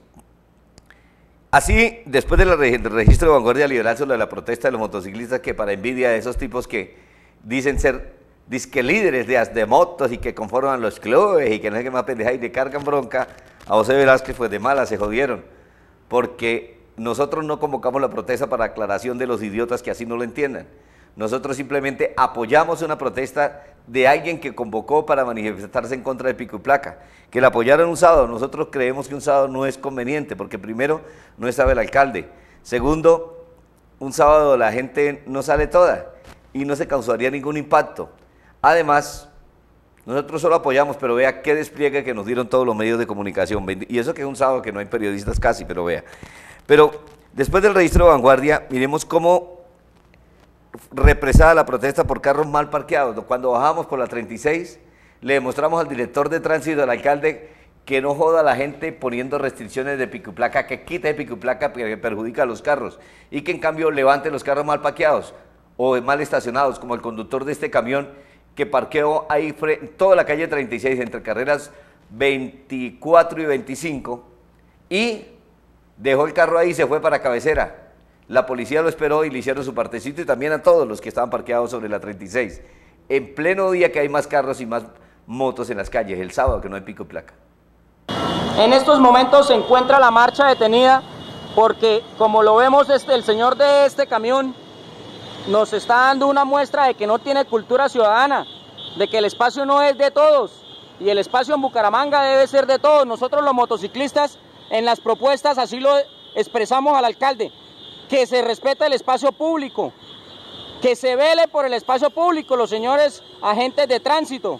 Así, después del registro de Vanguardia Liberal sobre la protesta de los motociclistas, que para envidia de esos tipos que dicen ser disque líderes de motos y que conforman los clubes y que no sé qué más pendeja y le cargan bronca a José Velázquez, pues de mala se jodieron, porque nosotros no convocamos la protesta para aclaración de los idiotas que así no lo entiendan. Nosotros simplemente apoyamos una protesta de alguien que convocó para manifestarse en contra de pico y placa. Que la apoyaron un sábado, nosotros creemos que un sábado no es conveniente, porque primero, no estaba el alcalde. Segundo, un sábado la gente no sale toda y no se causaría ningún impacto. Además, nosotros solo apoyamos, pero vea qué despliegue que nos dieron todos los medios de comunicación. Y eso que es un sábado que no hay periodistas casi, pero vea. Pero después del registro de Vanguardia, miremos cómo represada la protesta por carros mal parqueados. Cuando bajamos por la 36, le demostramos al director de tránsito, al alcalde, que no joda a la gente poniendo restricciones de pico y placa, que quite pico y placa que perjudica a los carros, y que en cambio levante los carros mal parqueados o mal estacionados, como el conductor de este camión que parqueó ahí toda la calle 36 entre carreras 24 y 25 y dejó el carro ahí y se fue para Cabecera. La policía lo esperó y le hicieron su partecito, y también a todos los que estaban parqueados sobre la 36. En pleno día que hay más carros y más motos en las calles, el sábado que no hay pico y placa. En estos momentos se encuentra la marcha detenida porque, como lo vemos, el señor de este camión nos está dando una muestra de que no tiene cultura ciudadana, de que el espacio no es de todos y el espacio en Bucaramanga debe ser de todos. Nosotros los motociclistas en las propuestas así lo expresamos al alcalde, que se respete el espacio público, que se vele por el espacio público, los señores agentes de tránsito.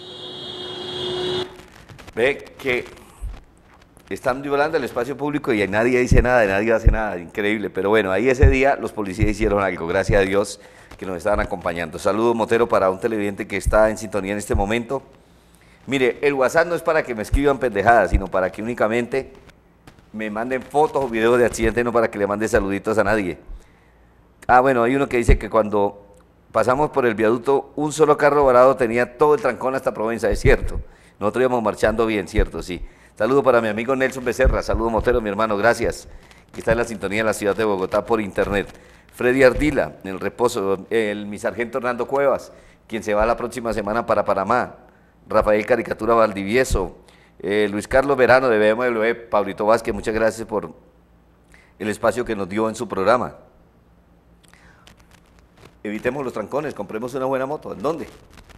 Ve que están violando el espacio público y nadie dice nada, nadie hace nada, increíble. Pero bueno, ahí ese día los policías hicieron algo, gracias a Dios que nos estaban acompañando. Saludos, motero, para un televidente que está en sintonía en este momento. Mire, el WhatsApp no es para que me escriban pendejadas, sino para que únicamente me manden fotos o videos de accidentes, no para que le mande saluditos a nadie. Ah, bueno, hay uno que dice que cuando pasamos por el viaducto, un solo carro varado tenía todo el trancón hasta Provenza, es cierto. Nosotros íbamos marchando bien, cierto, sí. Saludo para mi amigo Nelson Becerra, saludo motero, mi hermano, gracias, que está en la sintonía de la ciudad de Bogotá por internet. Freddy Ardila, en el reposo, mi sargento Hernando Cuevas, quien se va la próxima semana para Panamá. Rafael Caricatura Valdivieso, Luis Carlos Verano de BMW, Pablito Vázquez, muchas gracias por el espacio que nos dio en su programa. Evitemos los trancones, compremos una buena moto. ¿En dónde?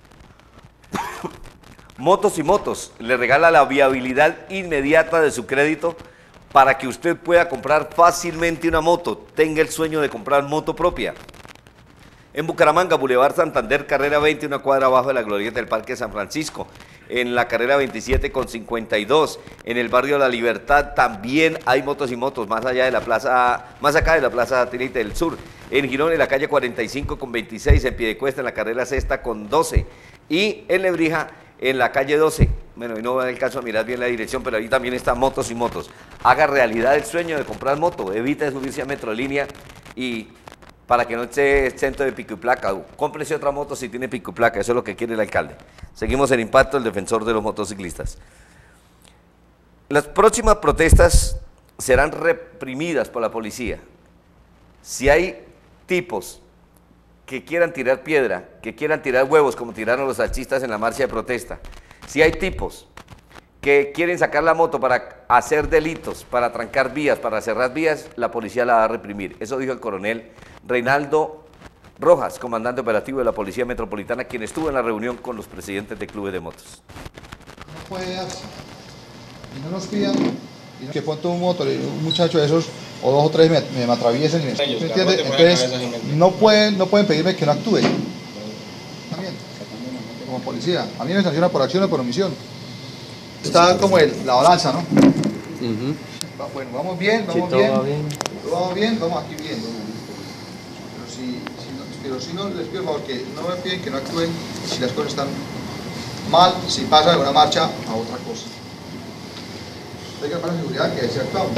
Motos y Motos le regala la viabilidad inmediata de su crédito para que usted pueda comprar fácilmente una moto, tenga el sueño de comprar moto propia. En Bucaramanga, Boulevard Santander, carrera 20, una cuadra abajo de la glorieta del Parque San Francisco. En la carrera 27 con 52, en el barrio La Libertad también hay Motos y Motos, más allá de la plaza, más acá de la plaza Satélite del Sur. En Girón, en la calle 45 con 26, en Piedecuesta, en la carrera sexta con 12. Y en Lebrija, en la calle 12, bueno, y no va el caso a mirar bien la dirección, pero ahí también está Motos y Motos. Haga realidad el sueño de comprar moto, evite subirse a Metrolínea y para que no esté exento de pico y placa, cómprese otra moto si tiene pico y placa, eso es lo que quiere el alcalde. Seguimos en Impacto, el defensor de los motociclistas. Las próximas protestas serán reprimidas por la policía. Si hay tipos que quieran tirar piedra, que quieran tirar huevos como tiraron los salchistas en la marcha de protesta, si hay tipos que quieren sacar la moto para hacer delitos, para trancar vías, para cerrar vías, la policía la va a reprimir. Eso dijo el coronel Reinaldo Rojas, comandante operativo de la Policía Metropolitana, quien estuvo en la reunión con los presidentes de clubes de motos. No puede darse. Y no nos pidan que ponte un motor, un muchacho de esos, o dos o tres me atraviesen. ¿Me entiendes? Entonces, no pueden pedirme que no actúe. También, como policía. A mí me sanciona por acción o por omisión. Está como la balanza, ¿no? Bueno, vamos bien, vamos bien. Vamos bien, vamos aquí bien. Pero si pero sí no les pido por favor que no me piden que no actúen si las cosas están mal, si pasa de una marcha a otra cosa. Hay que para la seguridad que así actuamos.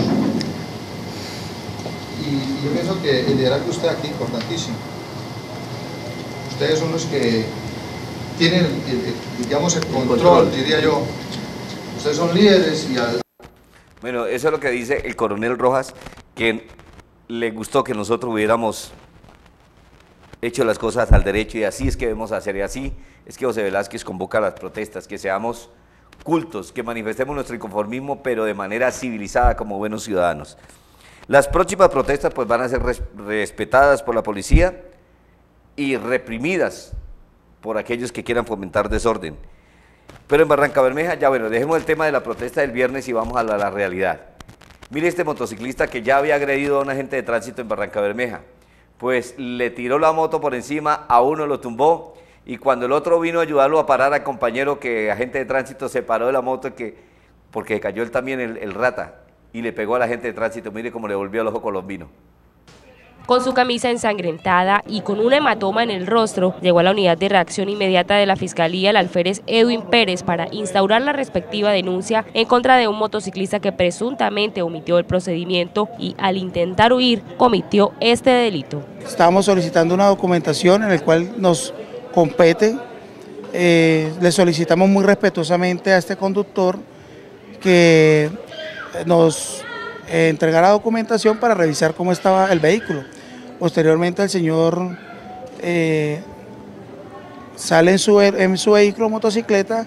Y yo pienso que el liderazgo de usted aquí es importantísimo. Ustedes son los que tienen, digamos, el control, diría yo. Ustedes son líderes y Bueno, eso es lo que dice el coronel Rojas, que le gustó que nosotros hubiéramos hecho las cosas al derecho y así es que debemos hacer, y así es que José Velázquez convoca a las protestas, que seamos cultos, que manifestemos nuestro inconformismo, pero de manera civilizada como buenos ciudadanos. Las próximas protestas pues van a ser respetadas por la policía y reprimidas por aquellos que quieran fomentar desorden. Pero en Barrancabermeja, ya bueno, dejemos el tema de la protesta del viernes y vamos a la realidad. Mire este motociclista que ya había agredido a un agente de tránsito en Barrancabermeja, pues le tiró la moto por encima, a uno lo tumbó y cuando el otro vino a ayudarlo a parar al compañero que agente de tránsito se paró de la moto porque cayó él también el rata y le pegó al agente de tránsito, mire cómo le volvió el ojo colombino. Con su camisa ensangrentada y con un hematoma en el rostro, llegó a la unidad de reacción inmediata de la Fiscalía el alférez Edwin Pérez para instaurar la respectiva denuncia en contra de un motociclista que presuntamente omitió el procedimiento y al intentar huir cometió este delito. Estábamos solicitando una documentación en la cual nos compete, le solicitamos muy respetuosamente a este conductor que nos entregara documentación para revisar cómo estaba el vehículo. Posteriormente el señor sale en su vehículo motocicleta,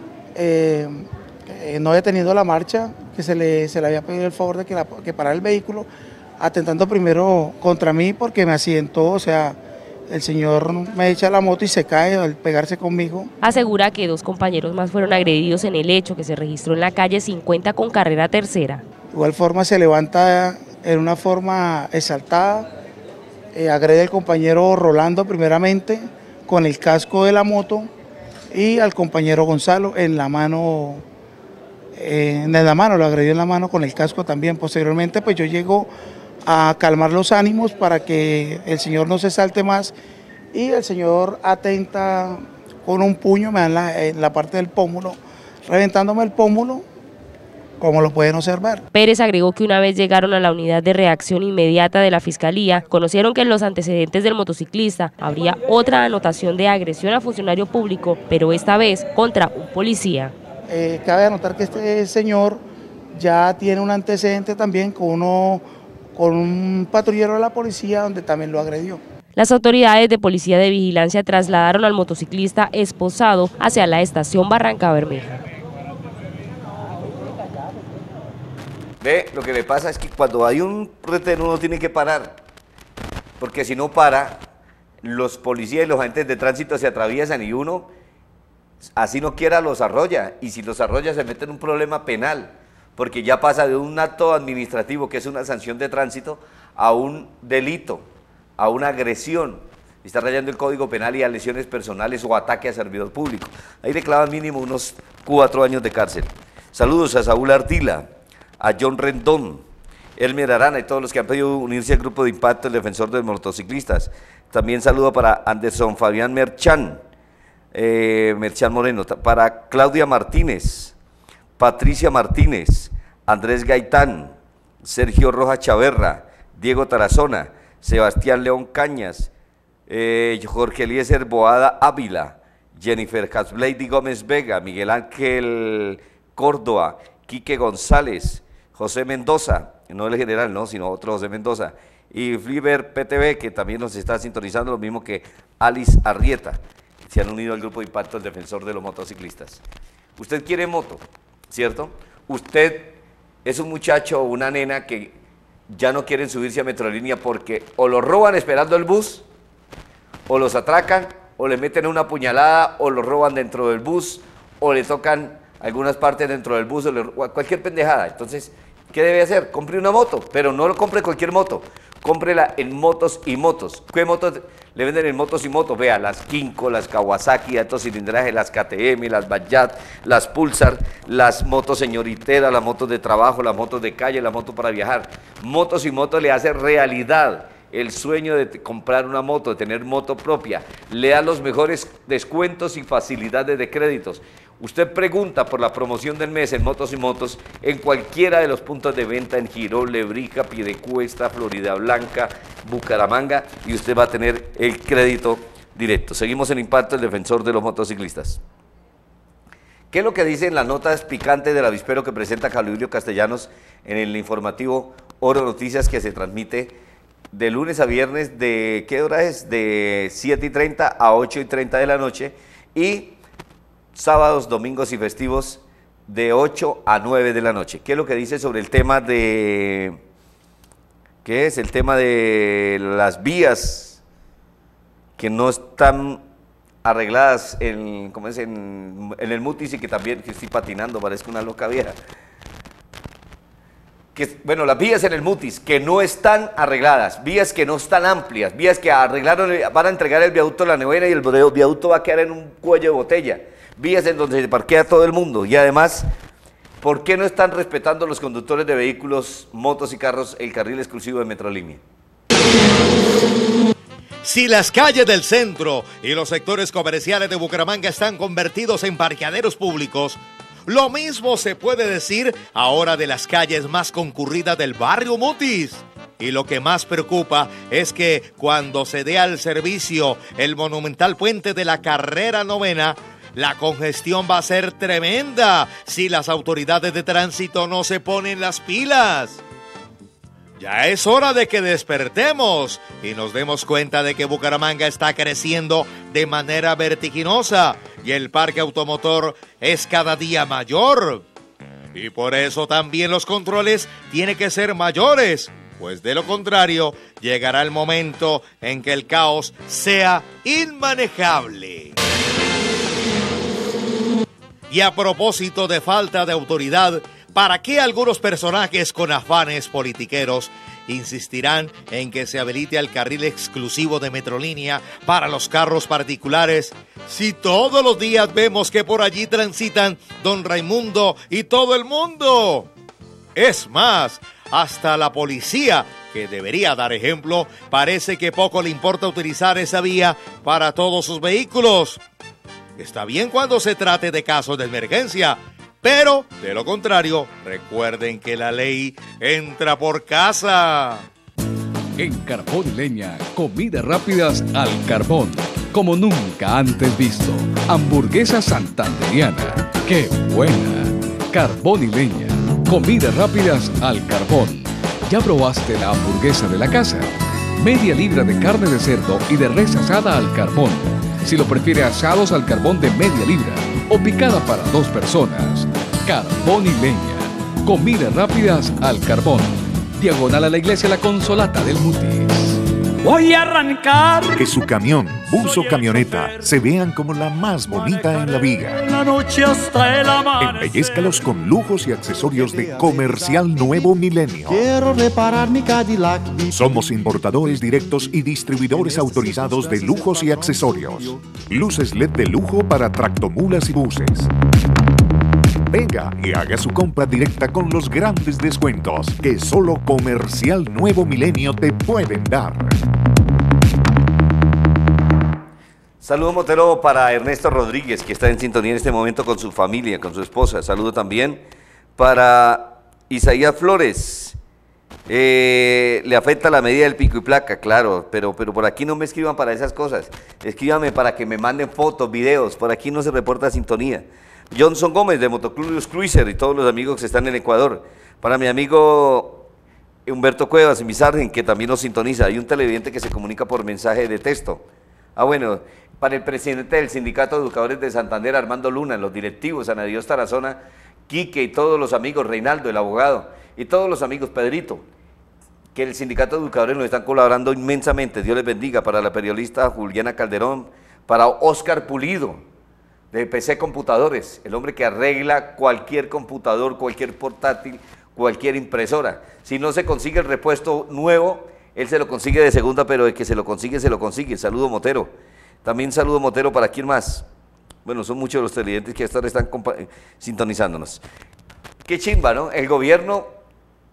no deteniendo la marcha, que se le había pedido el favor de que parara el vehículo, atentando primero contra mí porque me accidentó, o sea, el señor me echa la moto y se cae al pegarse conmigo. Asegura que 2 compañeros más fueron agredidos en el hecho que se registró en la calle 50 con carrera tercera. De igual forma se levanta en una forma exaltada, agrede al compañero Rolando primeramente con el casco de la moto y al compañero Gonzalo en la mano, lo agredió en la mano con el casco también. Posteriormente pues yo llego a calmar los ánimos para que el señor no se salte más y el señor atenta con un puño, me da en la parte del pómulo, reventándome el pómulo, como lo pueden observar. Pérez agregó que una vez llegaron a la unidad de reacción inmediata de la Fiscalía, conocieron que en los antecedentes del motociclista habría otra anotación de agresión a funcionario público, pero esta vez contra un policía. Cabe anotar que este señor ya tiene un antecedente también con un patrullero de la policía donde también lo agredió. Las autoridades de Policía de Vigilancia trasladaron al motociclista esposado hacia la estación Barrancabermeja. Ve, lo que me pasa es que cuando hay un retén uno tiene que parar, porque si no para, los policías y los agentes de tránsito se atraviesan y uno, así no quiera, los arrolla, y si los arrolla se mete en un problema penal, porque ya pasa de un acto administrativo, que es una sanción de tránsito, a un delito, a una agresión. Está rayando el Código Penal y a lesiones personales o ataque a servidor público. Ahí le clavan mínimo unos 4 años de cárcel. Saludos a Saúl Artila, a John Rendón, Elmer Arana y todos los que han pedido unirse al grupo de impacto, el defensor de los motociclistas. También saludo para Anderson Fabián Merchán, Merchán Moreno, para Claudia Martínez, Patricia Martínez, Andrés Gaitán, Sergio Rojas Chaverra, Diego Tarazona, Sebastián León Cañas, Jorge Eliezer Boada Ávila, Jennifer Hasblady Gómez Vega, Miguel Ángel Córdoba, Quique González, José Mendoza, no el general, no, sino otro José Mendoza, y Fliber PTV, que también nos está sintonizando, lo mismo que Alice Arrieta, se han unido al grupo de impacto, el defensor de los motociclistas. Usted quiere moto, ¿cierto? Usted es un muchacho o una nena que ya no quieren subirse a Metrolínea porque o lo roban esperando el bus, o los atracan, o le meten una puñalada, o lo roban dentro del bus, o le tocan algunas partes dentro del bus, o cualquier pendejada. Entonces, ¿qué debe hacer? Compre una moto, pero no lo compre cualquier moto, cómprela en Motos y Motos. ¿Qué motos le venden en Motos y Motos? Vea, las Kinko, las Kawasaki, alto cilindraje, las KTM, las Bajaj, las Pulsar, las motos señoriteras, las motos de trabajo, las motos de calle, las motos para viajar. Motos y Motos le hace realidad el sueño de comprar una moto, de tener moto propia, le da los mejores descuentos y facilidades de créditos. Usted pregunta por la promoción del mes en Motos y Motos en cualquiera de los puntos de venta en Girón, Lebrija, Piedecuesta, Florida Blanca, Bucaramanga, y usted va a tener el crédito directo. Seguimos en Impacto, el defensor de los motociclistas. ¿Qué es lo que dicen las notas picantes del avispero que presenta Carlos Castellanos en el informativo Oro Noticias, que se transmite de lunes a viernes de, ¿qué hora es? De 7:30 a 8:30 de la noche, y sábados, domingos y festivos de 8 a 9 de la noche? ¿Qué es lo que dice sobre el tema de, qué es? El tema de las vías que no están arregladas en, ¿cómo es? En el Mutis, y que también que estoy patinando, parezco una loca vieja. Bueno, las vías en el Mutis que no están arregladas, vías que no están amplias, vías que arreglaron, van a entregar el viaducto a la Nevera y el viaducto va a quedar en un cuello de botella, vías en donde se parquea todo el mundo, y además, ¿por qué no están respetando los conductores de vehículos, motos y carros el carril exclusivo de Metrolínea? Si las calles del centro y los sectores comerciales de Bucaramanga están convertidos en parqueaderos públicos, lo mismo se puede decir ahora de las calles más concurridas del barrio Mutis. Y lo que más preocupa es que cuando se dé al servicio el monumental puente de la Carrera Novena, la congestión va a ser tremenda si las autoridades de tránsito no se ponen las pilas. Ya es hora de que despertemos y nos demos cuenta de que Bucaramanga está creciendo de manera vertiginosa y el parque automotor es cada día mayor. Y por eso también los controles tienen que ser mayores, pues de lo contrario llegará el momento en que el caos sea inmanejable. Y a propósito de falta de autoridad, ¿para qué algunos personajes con afanes politiqueros insistirán en que se habilite el carril exclusivo de Metrolínea para los carros particulares si todos los días vemos que por allí transitan don Raimundo y todo el mundo? Es más, hasta la policía, que debería dar ejemplo, parece que poco le importa utilizar esa vía para todos sus vehículos. Está bien cuando se trate de casos de emergencia, pero, de lo contrario, recuerden que la ley entra por casa. En Carbón y Leña, comidas rápidas al carbón, como nunca antes visto. Hamburguesa santanderiana, ¡qué buena! Carbón y Leña, comidas rápidas al carbón. ¿Ya probaste la hamburguesa de la casa? Media libra de carne de cerdo y de res asada al carbón. Si lo prefiere, asados al carbón de media libra o picada para 2 personas. Carbón y Leña, comidas rápidas al carbón. Diagonal a la iglesia La Consolata del Mutis. Voy a arrancar. Que su camión, bus o camioneta se vean como la más bonita en la viga. La noche hasta el amanecer. Embellezcalos con lujos y accesorios de Comercial Nuevo Milenio. Quiero reparar mi Cadillac. Somos importadores directos y distribuidores autorizados de lujos y accesorios. Luces LED de lujo para tractomulas y buses. Venga y haga su compra directa con los grandes descuentos que solo Comercial Nuevo Milenio te pueden dar. Saludo motero para Ernesto Rodríguez, que está en sintonía en este momento con su familia, con su esposa. Saludo también para Isaías Flores. Le afecta la medida del pico y placa, claro, pero por aquí no me escriban para esas cosas. Escríbanme para que me manden fotos, videos. Por aquí no se reporta sintonía. Johnson Gómez de Motoclub Cruiser y todos los amigos que están en Ecuador. Para mi amigo Humberto Cuevas y mi sargent, que también nos sintoniza. Hay un televidente que se comunica por mensaje de texto. Bueno, para el presidente del Sindicato de Educadores de Santander, Armando Luna, los directivos, Ana Dios Tarazona, Quique y todos los amigos, Reinaldo, el abogado, y todos los amigos, Pedrito, que el Sindicato de Educadores nos están colaborando inmensamente. Dios les bendiga. Para la periodista Juliana Calderón, para Oscar Pulido, de PC Computadores, el hombre que arregla cualquier computador, cualquier portátil, cualquier impresora. Si no se consigue el repuesto nuevo, él se lo consigue de segunda, pero de que se lo consigue, se lo consigue. Saludo motero. También saludo motero para quién más. Bueno, son muchos los televidentes que hasta ahora están sintonizándonos. Qué chimba, ¿no? El gobierno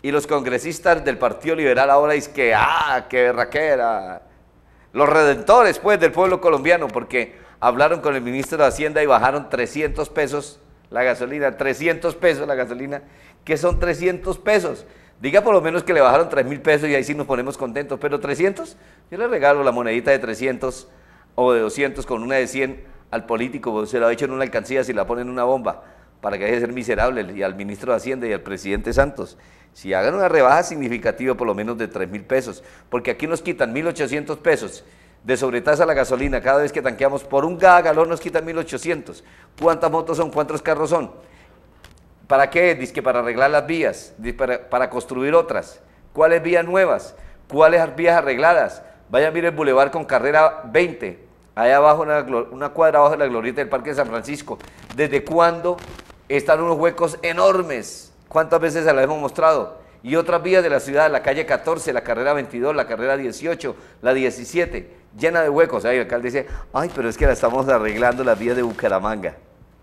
Y los congresistas del Partido Liberal ahora dicen que, qué berraquera. Los redentores, pues, del pueblo colombiano, porque hablaron con el ministro de Hacienda y bajaron 300 pesos la gasolina, 300 pesos la gasolina. ¿Qué son 300 pesos? Diga por lo menos que le bajaron 3.000 pesos y ahí sí nos ponemos contentos, pero 300, yo le regalo la monedita de 300 o de 200 con una de 100 al político, se la ha hecho en una alcancía si la ponen en una bomba, para que deje de ser miserable, y al ministro de Hacienda y al presidente Santos. Si hagan una rebaja significativa por lo menos de 3.000 pesos, porque aquí nos quitan 1.800 pesos de sobretasa a la gasolina, cada vez que tanqueamos por un galón nos quitan 1.800. ¿Cuántas motos son? ¿Cuántos carros son? ¿Para qué? Dice que para arreglar las vías, para construir otras. ¿Cuáles vías nuevas? ¿Cuáles vías arregladas? Vaya, mire el bulevar con carrera 20, allá abajo, una cuadra abajo de la glorieta del Parque de San Francisco. ¿Desde cuándo están unos huecos enormes? ¿Cuántas veces se las hemos mostrado? Y otras vías de la ciudad, la calle 14, la carrera 22, la carrera 18, la 17, llena de huecos. Ahí el alcalde dice, pero es que la estamos arreglando las vías de Bucaramanga.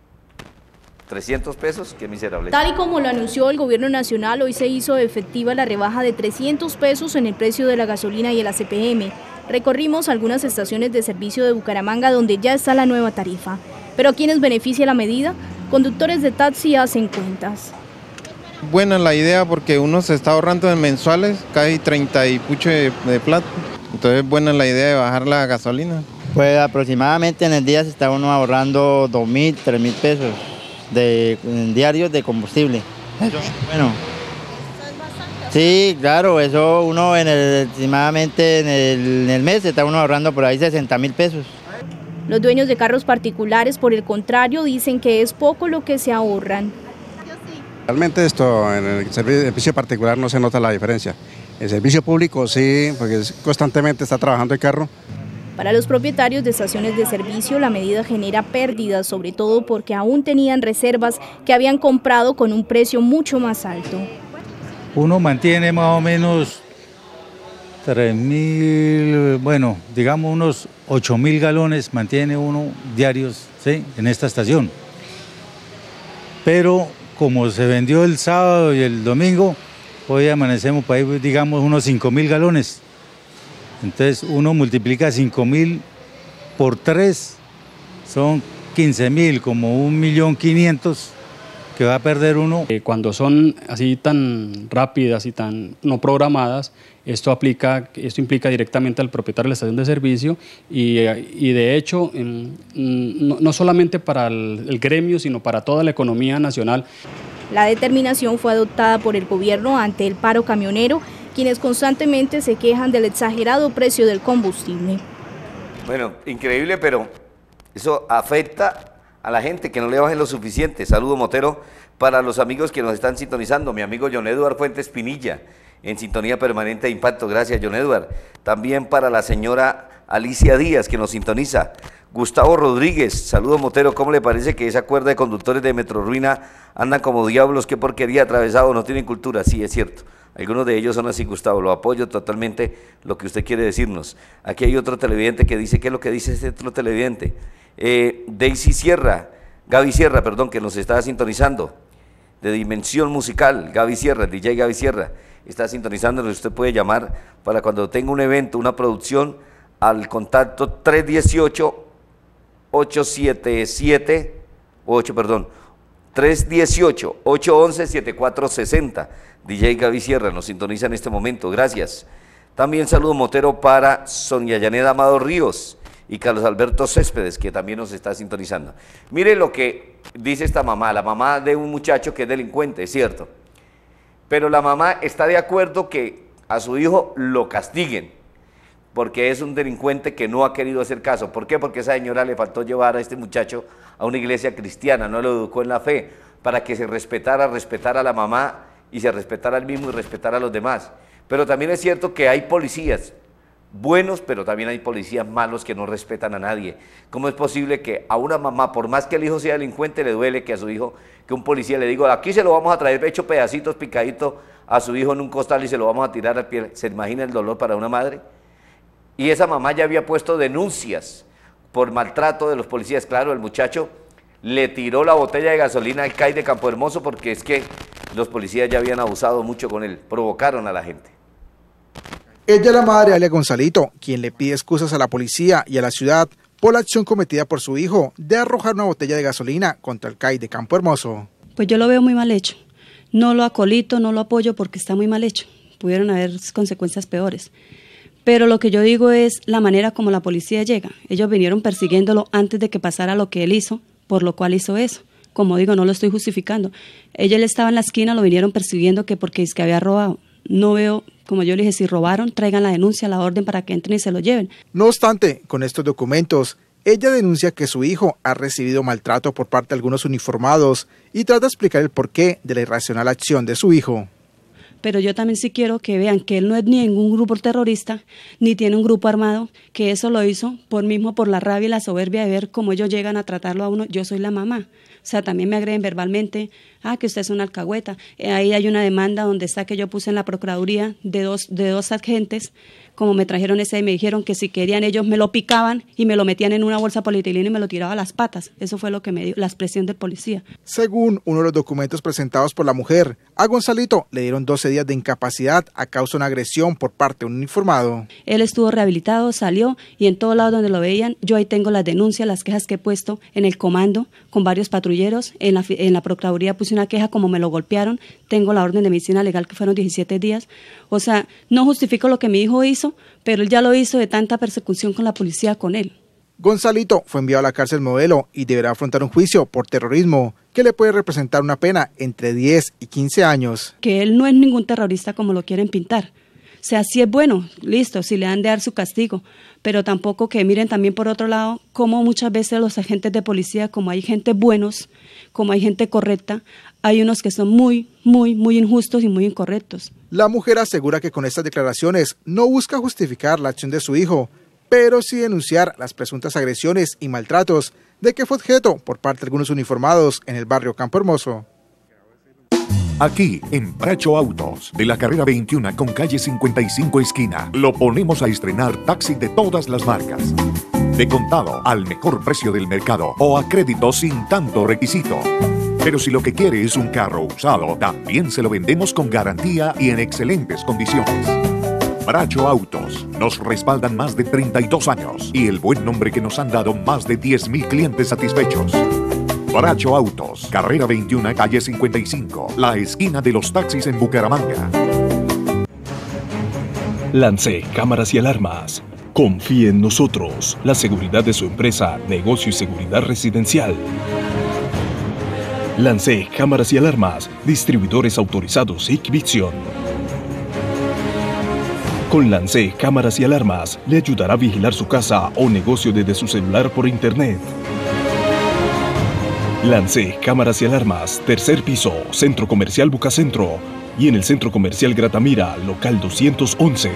300 pesos, qué miserable. Tal y como lo anunció el gobierno nacional, hoy se hizo efectiva la rebaja de 300 pesos en el precio de la gasolina y el ACPM. Recorrimos algunas estaciones de servicio de Bucaramanga donde ya está la nueva tarifa. Pero ¿a quiénes beneficia la medida? Conductores de taxi hacen cuentas. Buena la idea porque uno se está ahorrando en mensuales, casi 30 y pucho de plata. Entonces buena la idea de bajar la gasolina. Pues aproximadamente en el día se está uno ahorrando 2.000, 3.000 pesos. Diarios de combustible. Bueno, sí, claro, eso uno aproximadamente en el mes está uno ahorrando por ahí 60.000 pesos. Los dueños de carros particulares, por el contrario, dicen que es poco lo que se ahorran. Realmente esto en el servicio particular no se nota la diferencia. El servicio público sí, porque constantemente está trabajando el carro. Para los propietarios de estaciones de servicio, la medida genera pérdidas, sobre todo porque aún tenían reservas que habían comprado con un precio mucho más alto. Uno mantiene más o menos 3.000, bueno, digamos unos 8.000 galones mantiene uno diarios, ¿sí?, en esta estación. Pero como se vendió el sábado y el domingo, hoy amanecemos para ahí, digamos, unos 5.000 galones. Entonces uno multiplica 5.000 por 3, son 15.000, como 1.500.000 que va a perder uno. Cuando son así tan rápidas y tan no programadas, esto implica directamente al propietario de la estación de servicio y de hecho no solamente para el gremio, sino para toda la economía nacional. La determinación fue adoptada por el gobierno ante el paro camionero, quienes constantemente se quejan del exagerado precio del combustible. Bueno, increíble, pero eso afecta a la gente que no le bajen lo suficiente. Saludo Motero para los amigos que nos están sintonizando. Mi amigo John Edward Fuentes Pinilla, en sintonía permanente de Impacto. Gracias, John Edward. También para la señora Alicia Díaz, que nos sintoniza. Gustavo Rodríguez, saludo Motero. ¿Cómo le parece que esa cuerda de conductores de Metrorruina andan como diablos? Qué porquería, atravesado, no tienen cultura. Sí, es cierto. Algunos de ellos son así, Gustavo, lo apoyo totalmente lo que usted quiere decirnos. Aquí hay otro televidente que dice, ¿qué es lo que dice este otro televidente? Gaby Sierra, perdón, que nos está sintonizando, de Dimensión Musical, Gaby Sierra, DJ Gaby Sierra, está sintonizándonos. Usted puede llamar para cuando tenga un evento, una producción, al contacto 318-811-7460. DJ Gaby Sierra nos sintoniza en este momento, gracias. También saludo Motero para Sonia Yaneda Amado Ríos y Carlos Alberto Céspedes, que también nos está sintonizando. Mire lo que dice esta mamá, la mamá de un muchacho que es delincuente, es cierto. Pero la mamá está de acuerdo que a su hijo lo castiguen, porque es un delincuente que no ha querido hacer caso. ¿Por qué? Porque esa señora le faltó llevar a este muchacho a una iglesia cristiana, no lo educó en la fe, para que se respetara a la mamá y se respetara al mismo y respetara a los demás. Pero también es cierto que hay policías buenos, pero también hay policías malos que no respetan a nadie. ¿Cómo es posible que a una mamá, por más que el hijo sea delincuente, le duele que a su hijo, que un policía le diga, aquí se lo vamos a traer hecho pedacitos, picadito a su hijo en un costal y se lo vamos a tirar al pie? ¿Se imagina el dolor para una madre? Y esa mamá ya había puesto denuncias por maltrato de los policías. Claro, el muchacho le tiró la botella de gasolina al CAI de Campo Hermoso porque es que los policías ya habían abusado mucho con él, provocaron a la gente. Ella es la madre de Alia Gonzalito, quien le pide excusas a la policía y a la ciudad por la acción cometida por su hijo de arrojar una botella de gasolina contra el CAI de Campo Hermoso. Pues yo lo veo muy mal hecho. No lo acolito, no lo apoyo porque está muy mal hecho. Pudieron haber consecuencias peores. Pero lo que yo digo es la manera como la policía llega. Ellos vinieron persiguiéndolo antes de que pasara lo que él hizo, por lo cual hizo eso. Como digo, no lo estoy justificando. Él estaba en la esquina, lo vinieron persiguiendo que porque es que había robado. No veo, como yo le dije, si robaron, traigan la denuncia, la orden para que entren y se lo lleven. No obstante, con estos documentos, ella denuncia que su hijo ha recibido maltrato por parte de algunos uniformados y trata de explicar el porqué de la irracional acción de su hijo. Pero yo también sí quiero que vean que él no es ni ningún grupo terrorista, ni tiene un grupo armado, que eso lo hizo por la rabia y la soberbia de ver cómo ellos llegan a tratarlo a uno. Yo soy la mamá. O sea, también me agreden verbalmente, que usted es una alcahueta. Ahí hay una demanda donde está que yo puse en la Procuraduría de dos agentes, como me trajeron ese y me dijeron que si querían ellos me lo picaban y me lo metían en una bolsa polietileno y me lo tiraba a las patas. Eso fue lo que me dio la expresión del policía. Según uno de los documentos presentados por la mujer, a Gonzalito le dieron 12 días de incapacidad a causa de una agresión por parte de un uniformado. Él estuvo rehabilitado, salió y en todo lado donde lo veían, yo ahí tengo las denuncias, las quejas que he puesto en el comando con varios patrulleros. En la Procuraduría puse una queja como me lo golpearon. Tengo la orden de medicina legal que fueron 17 días. O sea, no justifico lo que mi hijo hizo, pero él ya lo hizo de tanta persecución con la policía con él. Gonzalito fue enviado a la cárcel Modelo y deberá afrontar un juicio por terrorismo que le puede representar una pena entre 10 y 15 años. Que él no es ningún terrorista como lo quieren pintar. O sea, si es bueno, listo, si le han de dar su castigo, pero tampoco que miren también por otro lado como muchas veces los agentes de policía, como hay gente buenos, como hay gente correcta, hay unos que son muy injustos y muy incorrectos. La mujer asegura que con estas declaraciones no busca justificar la acción de su hijo, pero sí denunciar las presuntas agresiones y maltratos de que fue objeto por parte de algunos uniformados en el barrio Campo Hermoso. Aquí, en Bracho Autos, de la carrera 21 con calle 55 esquina, lo ponemos a estrenar taxi de todas las marcas. De contado, al mejor precio del mercado o a crédito sin tanto requisito. Pero si lo que quiere es un carro usado, también se lo vendemos con garantía y en excelentes condiciones. Bracho Autos, nos respaldan más de 32 años y el buen nombre que nos han dado más de 10.000 clientes satisfechos. Bracho Autos, carrera 21, calle 55, la esquina de los taxis en Bucaramanga. Lance Cámaras y Alarmas. Confíe en nosotros. La seguridad de su empresa, negocio y seguridad residencial. Lance Cámaras y Alarmas. Distribuidores autorizados Hikvision. Con Lance Cámaras y Alarmas le ayudará a vigilar su casa o negocio desde su celular por internet. Lance Cámaras y Alarmas, tercer piso, Centro Comercial Bucacentro y en el Centro Comercial Gratamira, local 211.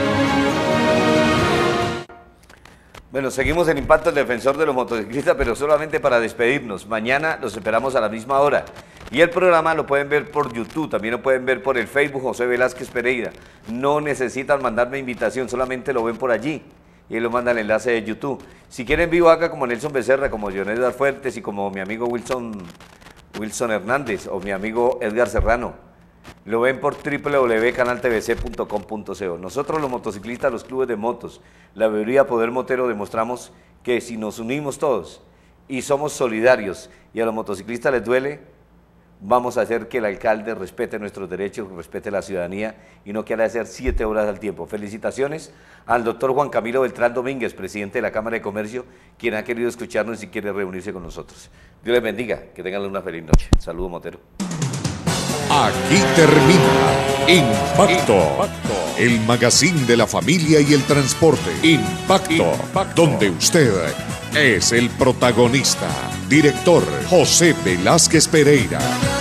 Bueno, seguimos en Impacto, el defensor de los motociclistas, pero solamente para despedirnos. Mañana los esperamos a la misma hora. Y el programa lo pueden ver por YouTube, también lo pueden ver por el Facebook José Velázquez Pereira. No necesitan mandarme invitación, solamente lo ven por allí. Y lo mandan el enlace de YouTube. Si quieren vivo acá como Nelson Becerra, como Dionedas Fuertes y como mi amigo Wilson Hernández o mi amigo Edgar Serrano. Lo ven por www.canaltvc.com.co. Nosotros los motociclistas, los clubes de motos, la Veeduría Poder Motero demostramos que si nos unimos todos y somos solidarios y a los motociclistas les duele, vamos a hacer que el alcalde respete nuestros derechos, respete la ciudadanía y no quiera hacer 7 horas al tiempo. Felicitaciones al doctor Juan Camilo Beltrán Domínguez, presidente de la Cámara de Comercio, quien ha querido escucharnos y quiere reunirse con nosotros. Dios les bendiga, que tengan una feliz noche. Saludos, Motero. Aquí termina Impacto, el magazine de la familia y el transporte. Impacto, donde usted es el protagonista. Director José Velázquez Pereira.